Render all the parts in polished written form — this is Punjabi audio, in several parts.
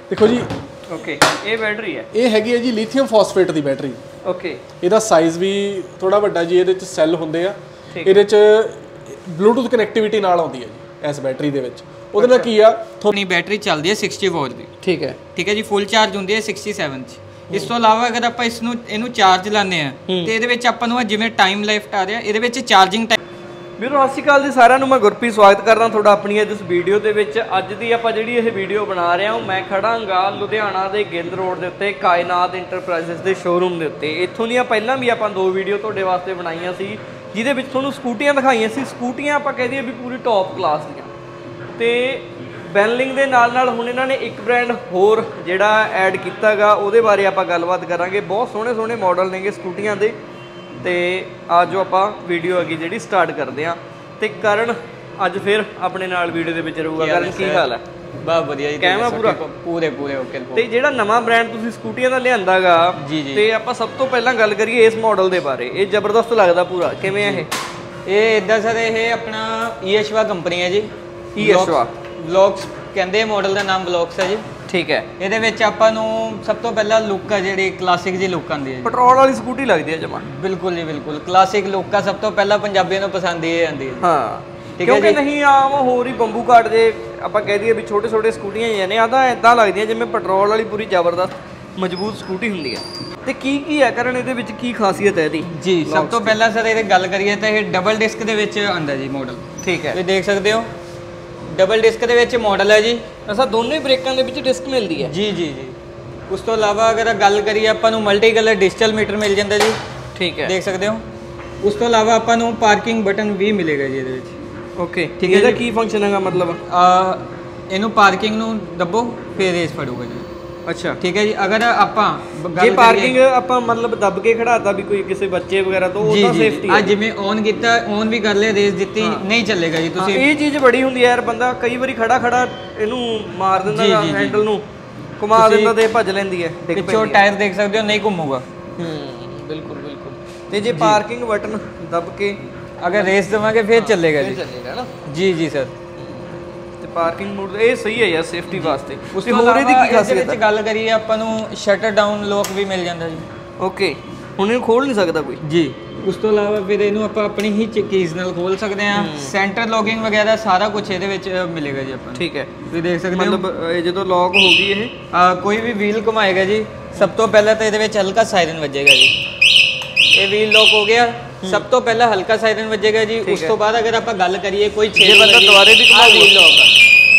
देखो जी ओके ये बैटरी है, ये हैगी है जी लिथियम फॉस्फेट की बैटरी। ओके ਇਹਦਾ ਸਾਈਜ਼ ਵੀ ਥੋੜਾ ਵੱਡਾ ਜੀ। ਇਹਦੇ ਚ ਸੈੱਲ ਹੁੰਦੇ ਆ, ਠੀਕ ਇਹਦੇ ਚ ਬਲੂਟੁੱਥ ਕਨੈਕਟੀਵਿਟੀ ਨਾਲ ਆਉਂਦੀ ਹੈ ਜੀ ਇਸ ਬੈਟਰੀ ਦੇ ਵਿੱਚ। ਉਹਦੇ ਨਾਲ ਕੀ ਆ ਆਪਣੀ ਬੈਟਰੀ ਚੱਲਦੀ ਹੈ 60 ਵਾਟ ਦੀ। ਠੀਕ ਹੈ ਜੀ ਫੁੱਲ ਚਾਰਜ ਹੁੰਦੀ ਹੈ 67 ਚ। ਇਸ ਤੋਂ ਇਲਾਵਾ ਅਗਰ ਆਪਾਂ ਇਹਨੂੰ ਚਾਰਜ ਲਾਉਂਦੇ ਆ ਤੇ ਇਹਦੇ ਵਿੱਚ ਆਪਾਂ ਨੂੰ ਜਿਵੇਂ ਟਾਈਮ ਲਾਈਫ ਆ ਰਿਹਾ, ਇਹਦੇ ਵਿੱਚ ਚਾਰਜਿੰਗ ਟਾਈਮ। ਵੀਰੋ ਸਤਿ ਸ਼੍ਰੀ ਅਕਾਲ ਜੀ ਸਾਰਿਆਂ ਨੂੰ, ਮੈਂ ਗੁਰਪ੍ਰੀਤ ਸਵਾਗਤ ਕਰਦਾ ਤੁਹਾਡਾ ਆਪਣੀ ਇਸ ਵੀਡੀਓ ਦੇ ਵਿੱਚ। ਅੱਜ ਦੀ ਆਪਾਂ ਜਿਹੜੀ ਇਹ ਵੀਡੀਓ ਬਣਾ ਰਹੇ ਹਾਂ, ਮੈਂ ਖੜਾਂਗਾ ਲੁਧਿਆਣਾ ਦੇ ਗਿੱਲ ਰੋਡ ਦੇ ਉੱਤੇ ਕਾਇਨਾਤ ਇੰਟਰਪ੍ਰਾਈਜ਼ਸ ਦੇ ਸ਼ੋਰੂਮ ਦੇ ਉੱਤੇ। ਇੱਥੋਂ ਦੀਆਂ ਪਹਿਲਾਂ ਵੀ ਆਪਾਂ 2 ਵੀਡੀਓ ਤੁਹਾਡੇ ਵਾਸਤੇ ਬਣਾਈਆਂ ਸੀ, ਜਿਹਦੇ ਵਿੱਚ ਤੁਹਾਨੂੰ ਸਕੂਟੀਆਂ ਦਿਖਾਈਆਂ ਸੀ। ਸਕੂਟੀਆਂ ਆਪਾਂ ਕਹਿ ਦਈਏ ਵੀ ਪੂਰੀ ਟੌਪ ਕਲਾਸ ਦੀਆਂ, ਤੇ ਬੈਨਲਿੰਗ ਦੇ ਨਾਲ ਹੁਣ ਇਹਨਾਂ ਨੇ ਇੱਕ ਬ੍ਰਾਂਡ ਹੋਰ ਜਿਹੜਾ ਐਡ ਕੀਤਾਗਾ, ਉਹਦੇ ਬਾਰੇ ਆਪਾਂ ਗੱਲਬਾਤ ਕਰਾਂਗੇ। ਬਹੁਤ ਸੋਹਣੇ ਸੋਹਣੇ ਮਾਡਲ ਨੇਗੇ ਸਕੂਟੀਆਂ ਦੇ, ਤੇ ਅੱਜ ਜੋ ਆਪਾਂ ਵੀਡੀਓ ਹੈਗੀ ਜਿਹੜੀ ਸਟਾਰਟ ਕਰਦੇ ਹਾਂ। ਤੇ ਕਰਨ ਅੱਜ ਫਿਰ ਆਪਣੇ ਨਾਲ ਵੀਡੀਓ ਦੇ ਵਿੱਚ ਰਹੂਗਾ। ਕਰਨ ਕੀ ਹਾਲ ਹੈ? ਬਹੁਤ ਵਧੀਆ ਜੀ, ਕਹਿਣਾ ਪੂਰੇ ਓਕੇ। ਤੇ ਜਿਹੜਾ ਨਵਾਂ ਬ੍ਰਾਂਡ ਤੁਸੀਂ ਸਕੂਟੀਆਂ ਦਾ ਲਿਆਂਦਾਗਾ, ਤੇ ਆਪਾਂ ਸਭ ਤੋਂ ਪਹਿਲਾਂ ਗੱਲ ਕਰੀਏ ਇਸ ਮਾਡਲ ਦੇ ਬਾਰੇ। ਇਹ ਜ਼ਬਰਦਸਤ ਲੱਗਦਾ ਪੂਰਾ, ਕਿਵੇਂ ਹੈ ਇਹ? ਇਦਾਂ ਸਰ ਇਹ ਆਪਣਾ ਈਐਸ਼ਵਾ ਕੰਪਨੀ ਹੈ ਜੀ। ਈਐਸ਼ਵਾ ਬਲੌਕਸ ਕਹਿੰਦੇ ਆ, ਮਾਡਲ ਦਾ ਨਾਮ ਬਲੌਕਸ ਹੈ ਜੀ। ਠੀਕ ਹੈ। ਇਹਦੇ ਵਿੱਚ ਆਪਾਂ ਨੂੰ ਸਭ ਤੋਂ ਪਹਿਲਾਂ ਲੁੱਕ ਆ ਜਿਹੜੀ ਕਲਾਸਿਕ ਜੀ ਲੁੱਕ ਆਉਂਦੀ ਹੈ। ਪੈਟਰੋਲ ਵਾਲੀ ਸਕੂਟੀ ਲੱਗਦੀ ਹੈ ਜਮਾ। ਬਿਲਕੁਲ ਜੀ ਬਿਲਕੁਲ ਕਲਾਸਿਕ ਲੁੱਕ ਆ, ਸਭ ਤੋਂ ਪਹਿਲਾਂ ਪੰਜਾਬੀਆਂ ਨੂੰ ਪਸੰਦ ਇਹ ਆਉਂਦੀ ਹੈ। ਹਾਂ, ਕਿਉਂਕਿ ਨਹੀਂ ਆਮ ਹੋਰ ਹੀ ਬੰਬੂ ਕਾਟ ਦੇ ਆਪਾਂ ਕਹਿ ਦਈਏ ਵੀ ਛੋਟੇ ਛੋਟੇ ਸਕੂਟੀਆਂ ਹੀ ਨੇ, ਆ ਤਾਂ ਇਦਾਂ ਲੱਗਦੀਆਂ ਜਿਵੇਂ ਪੈਟਰੋਲ ਵਾਲੀ ਪੂਰੀ ਜ਼ਬਰਦਸਤ ਮਜ਼ਬੂਤ ਸਕੂਟੀ ਹੁੰਦੀ ਹੈ। ਤੇ ਕੀ ਹੈ ਕਰਨ ਇਹਦੇ ਵਿੱਚ, ਕੀ ਖਾਸੀਅਤ ਹੈ ਇਹਦੀ? ਜੀ ਸਭ ਤੋਂ ਪਹਿਲਾਂ ਸਰ ਇਹਦੀ ਗੱਲ ਕਰੀਏ ਤਾਂ ਇਹ ਡਬਲ ਡਿਸਕ ਦੇ ਵਿੱਚ ਆਉਂਦਾ ਜੀ ਮਾਡਲ। ਠੀਕ ਹੈ, ਤੁਸੀਂ ਦੇਖ ਸਕਦੇ ਹੋ ਡਬਲ ਡਿਸਕ ਦੇ ਵਿੱਚ ਮਾਡਲ ਹੈ ਜੀ। ਅਸਾਂ ਦੋਨੇ ਬ੍ਰੇਕਾਂ ਦੇ ਵਿੱਚ ਡਿਸਕ ਮਿਲਦੀ ਹੈ। ਜੀ ਉਸ ਤੋਂ ਇਲਾਵਾ ਅਗਰ ਗੱਲ ਕਰੀਏ ਆਪਾਂ ਨੂੰ ਮਲਟੀ ਕਲਰ ਡਿਜੀਟਲ ਮੀਟਰ ਮਿਲ ਜਾਂਦਾ ਜੀ। ਠੀਕ ਹੈ, ਦੇਖ ਸਕਦੇ ਹੋ। ਉਸ ਤੋਂ ਇਲਾਵਾ ਆਪਾਂ ਨੂੰ ਪਾਰਕਿੰਗ ਬਟਨ ਵੀ ਮਿਲੇਗਾ ਜੀ ਇਹਦੇ ਵਿੱਚ। ਓਕੇ, ਠੀਕ ਹੈ। ਇਹਦਾ ਕੀ ਫੰਕਸ਼ਨ ਹੈਗਾ? ਮਤਲਬ ਇਹਨੂੰ ਪਾਰਕਿੰਗ ਨੂੰ ਦੱਬੋ ਫਿਰ ਰੇਸ ਫੜੂਗਾ ਜੀ। ਅੱਛਾ, ਠੀਕ ਹੈ ਜੀ। ਅਗਰ ਆਪਾਂ ਜੇ ਪਾਰਕਿੰਗ ਆਪਾਂ ਮਤਲਬ ਦੱਬ ਕੇ ਖੜਾਤਾ ਵੀ ਕੋਈ ਕਿਸੇ ਬੱਚੇ ਵਗੈਰਾ ਤੋਂ, ਉਹਦਾ ਸੇਫਟੀ ਹੈ। ਜਿਵੇਂ ਔਨ ਕੀਤਾ, ਔਨ ਵੀ ਕਰ ਲਿਆ, ਰੇਸ ਦਿੱਤੀ, ਨਹੀਂ ਚੱਲੇਗਾ ਜੀ। ਤੁਸੀਂ ਇਹ ਚੀਜ਼ ਬੜੀ ਹੁੰਦੀ ਹੈ ਯਾਰ, ਬੰਦਾ ਕਈ ਵਾਰੀ ਖੜਾ ਇਹਨੂੰ ਮਾਰ ਦਿੰਦਾ ਹੈਂਡਲ ਨੂੰ, ਘੁਮਾ ਦਿੰਦਾ ਤੇ ਭੱਜ ਲੈਂਦੀ ਹੈ। ਪਿੱਛੋਂ ਟਾਇਰ ਦੇਖ ਸਕਦੇ ਹੋ, ਨਹੀਂ ਘੁੰਮੂਗਾ। ਬਿਲਕੁਲ। ਤੇ ਜੇ ਪਾਰਕਿੰਗ ਬਟਨ ਦੱਬ ਕੇ ਅਗਰ ਰੇਸ ਦੇਵਾਂਗੇ ਫਿਰ ਚੱਲੇਗਾ ਜੀ। ਚੱਲੇਗਾ ਨਾ? ਜੀ ਸਰ। ਪਾਰਕਿੰਗ ਮੋਡ ਇਹ ਸਹੀ ਹੈ ਯਾਰ ਸੇਫਟੀ ਵਾਸਤੇ। ਉਸ ਤੋਂ ਹੋਰ ਇਹਦੀ ਕੀ ਖਾਸੀਅਤ ਹੈ? ਗੱਲ ਕਰੀਏ ਆਪਾਂ ਨੂੰ ਸ਼ਟਰ ਡਾਊਨ ਲੋਕ ਵੀ ਮਿਲ ਜਾਂਦਾ ਜੀ। ਓਕੇ, ਹੁਣ ਇਹਨੂੰ ਖੋਲ ਨਹੀਂ ਸਕਦਾ ਕੋਈ? ਜੀ। ਉਸ ਤੋਂ ਇਲਾਵਾ ਫਿਰ ਇਹਨੂੰ ਆਪਾਂ ਆਪਣੀ ਹੀ ਕੀਜ਼ ਨਾਲ ਖੋਲ ਸਕਦੇ ਹਾਂ। ਸੈਂਟਰ ਲੌਕਿੰਗ ਵਗੈਰਾ ਸਾਰਾ ਕੁਝ ਇਹਦੇ ਵਿੱਚ ਮਿਲੇਗਾ ਜੀ ਆਪਾਂ ਨੂੰ। ਠੀਕ ਹੈ, ਤੁਸੀਂ ਦੇਖ ਸਕਦੇ ਹੋ। ਮਤਲਬ ਜਦੋਂ ਲੌਕ ਹੋ ਗਈ ਇਹ, ਕੋਈ ਵੀ ਵੀਲ ਘੁਮਾਏਗਾ ਜੀ, ਸਭ ਤੋਂ ਪਹਿਲਾਂ ਤਾਂ ਇਹਦੇ ਵਿੱਚ ਹਲਕਾ ਸਾਇਰਨ ਵੱਜੇਗਾ ਜੀ। ਇਹ ਵੀਲ ਲੌਕ ਹੋ ਗਿਆ, ਸਭ ਤੋਂ ਪਹਿਲਾਂ ਹਲਕਾ ਸਾਇਰਨ ਵੱਜੇਗਾ ਜੀ। ਉਸ ਤੋਂ ਬਾਅਦ ਅਗਰ ਆਪਾਂ ਗੱਲ ਕਰੀਏ ਕੋਈ ਜੇ ਬੰਦਾ ਦੁਬਾਰੇ ਵੀ ਘੁਮਾਊਗਾ, ਵੀਲ ਲੌਕ ਆ।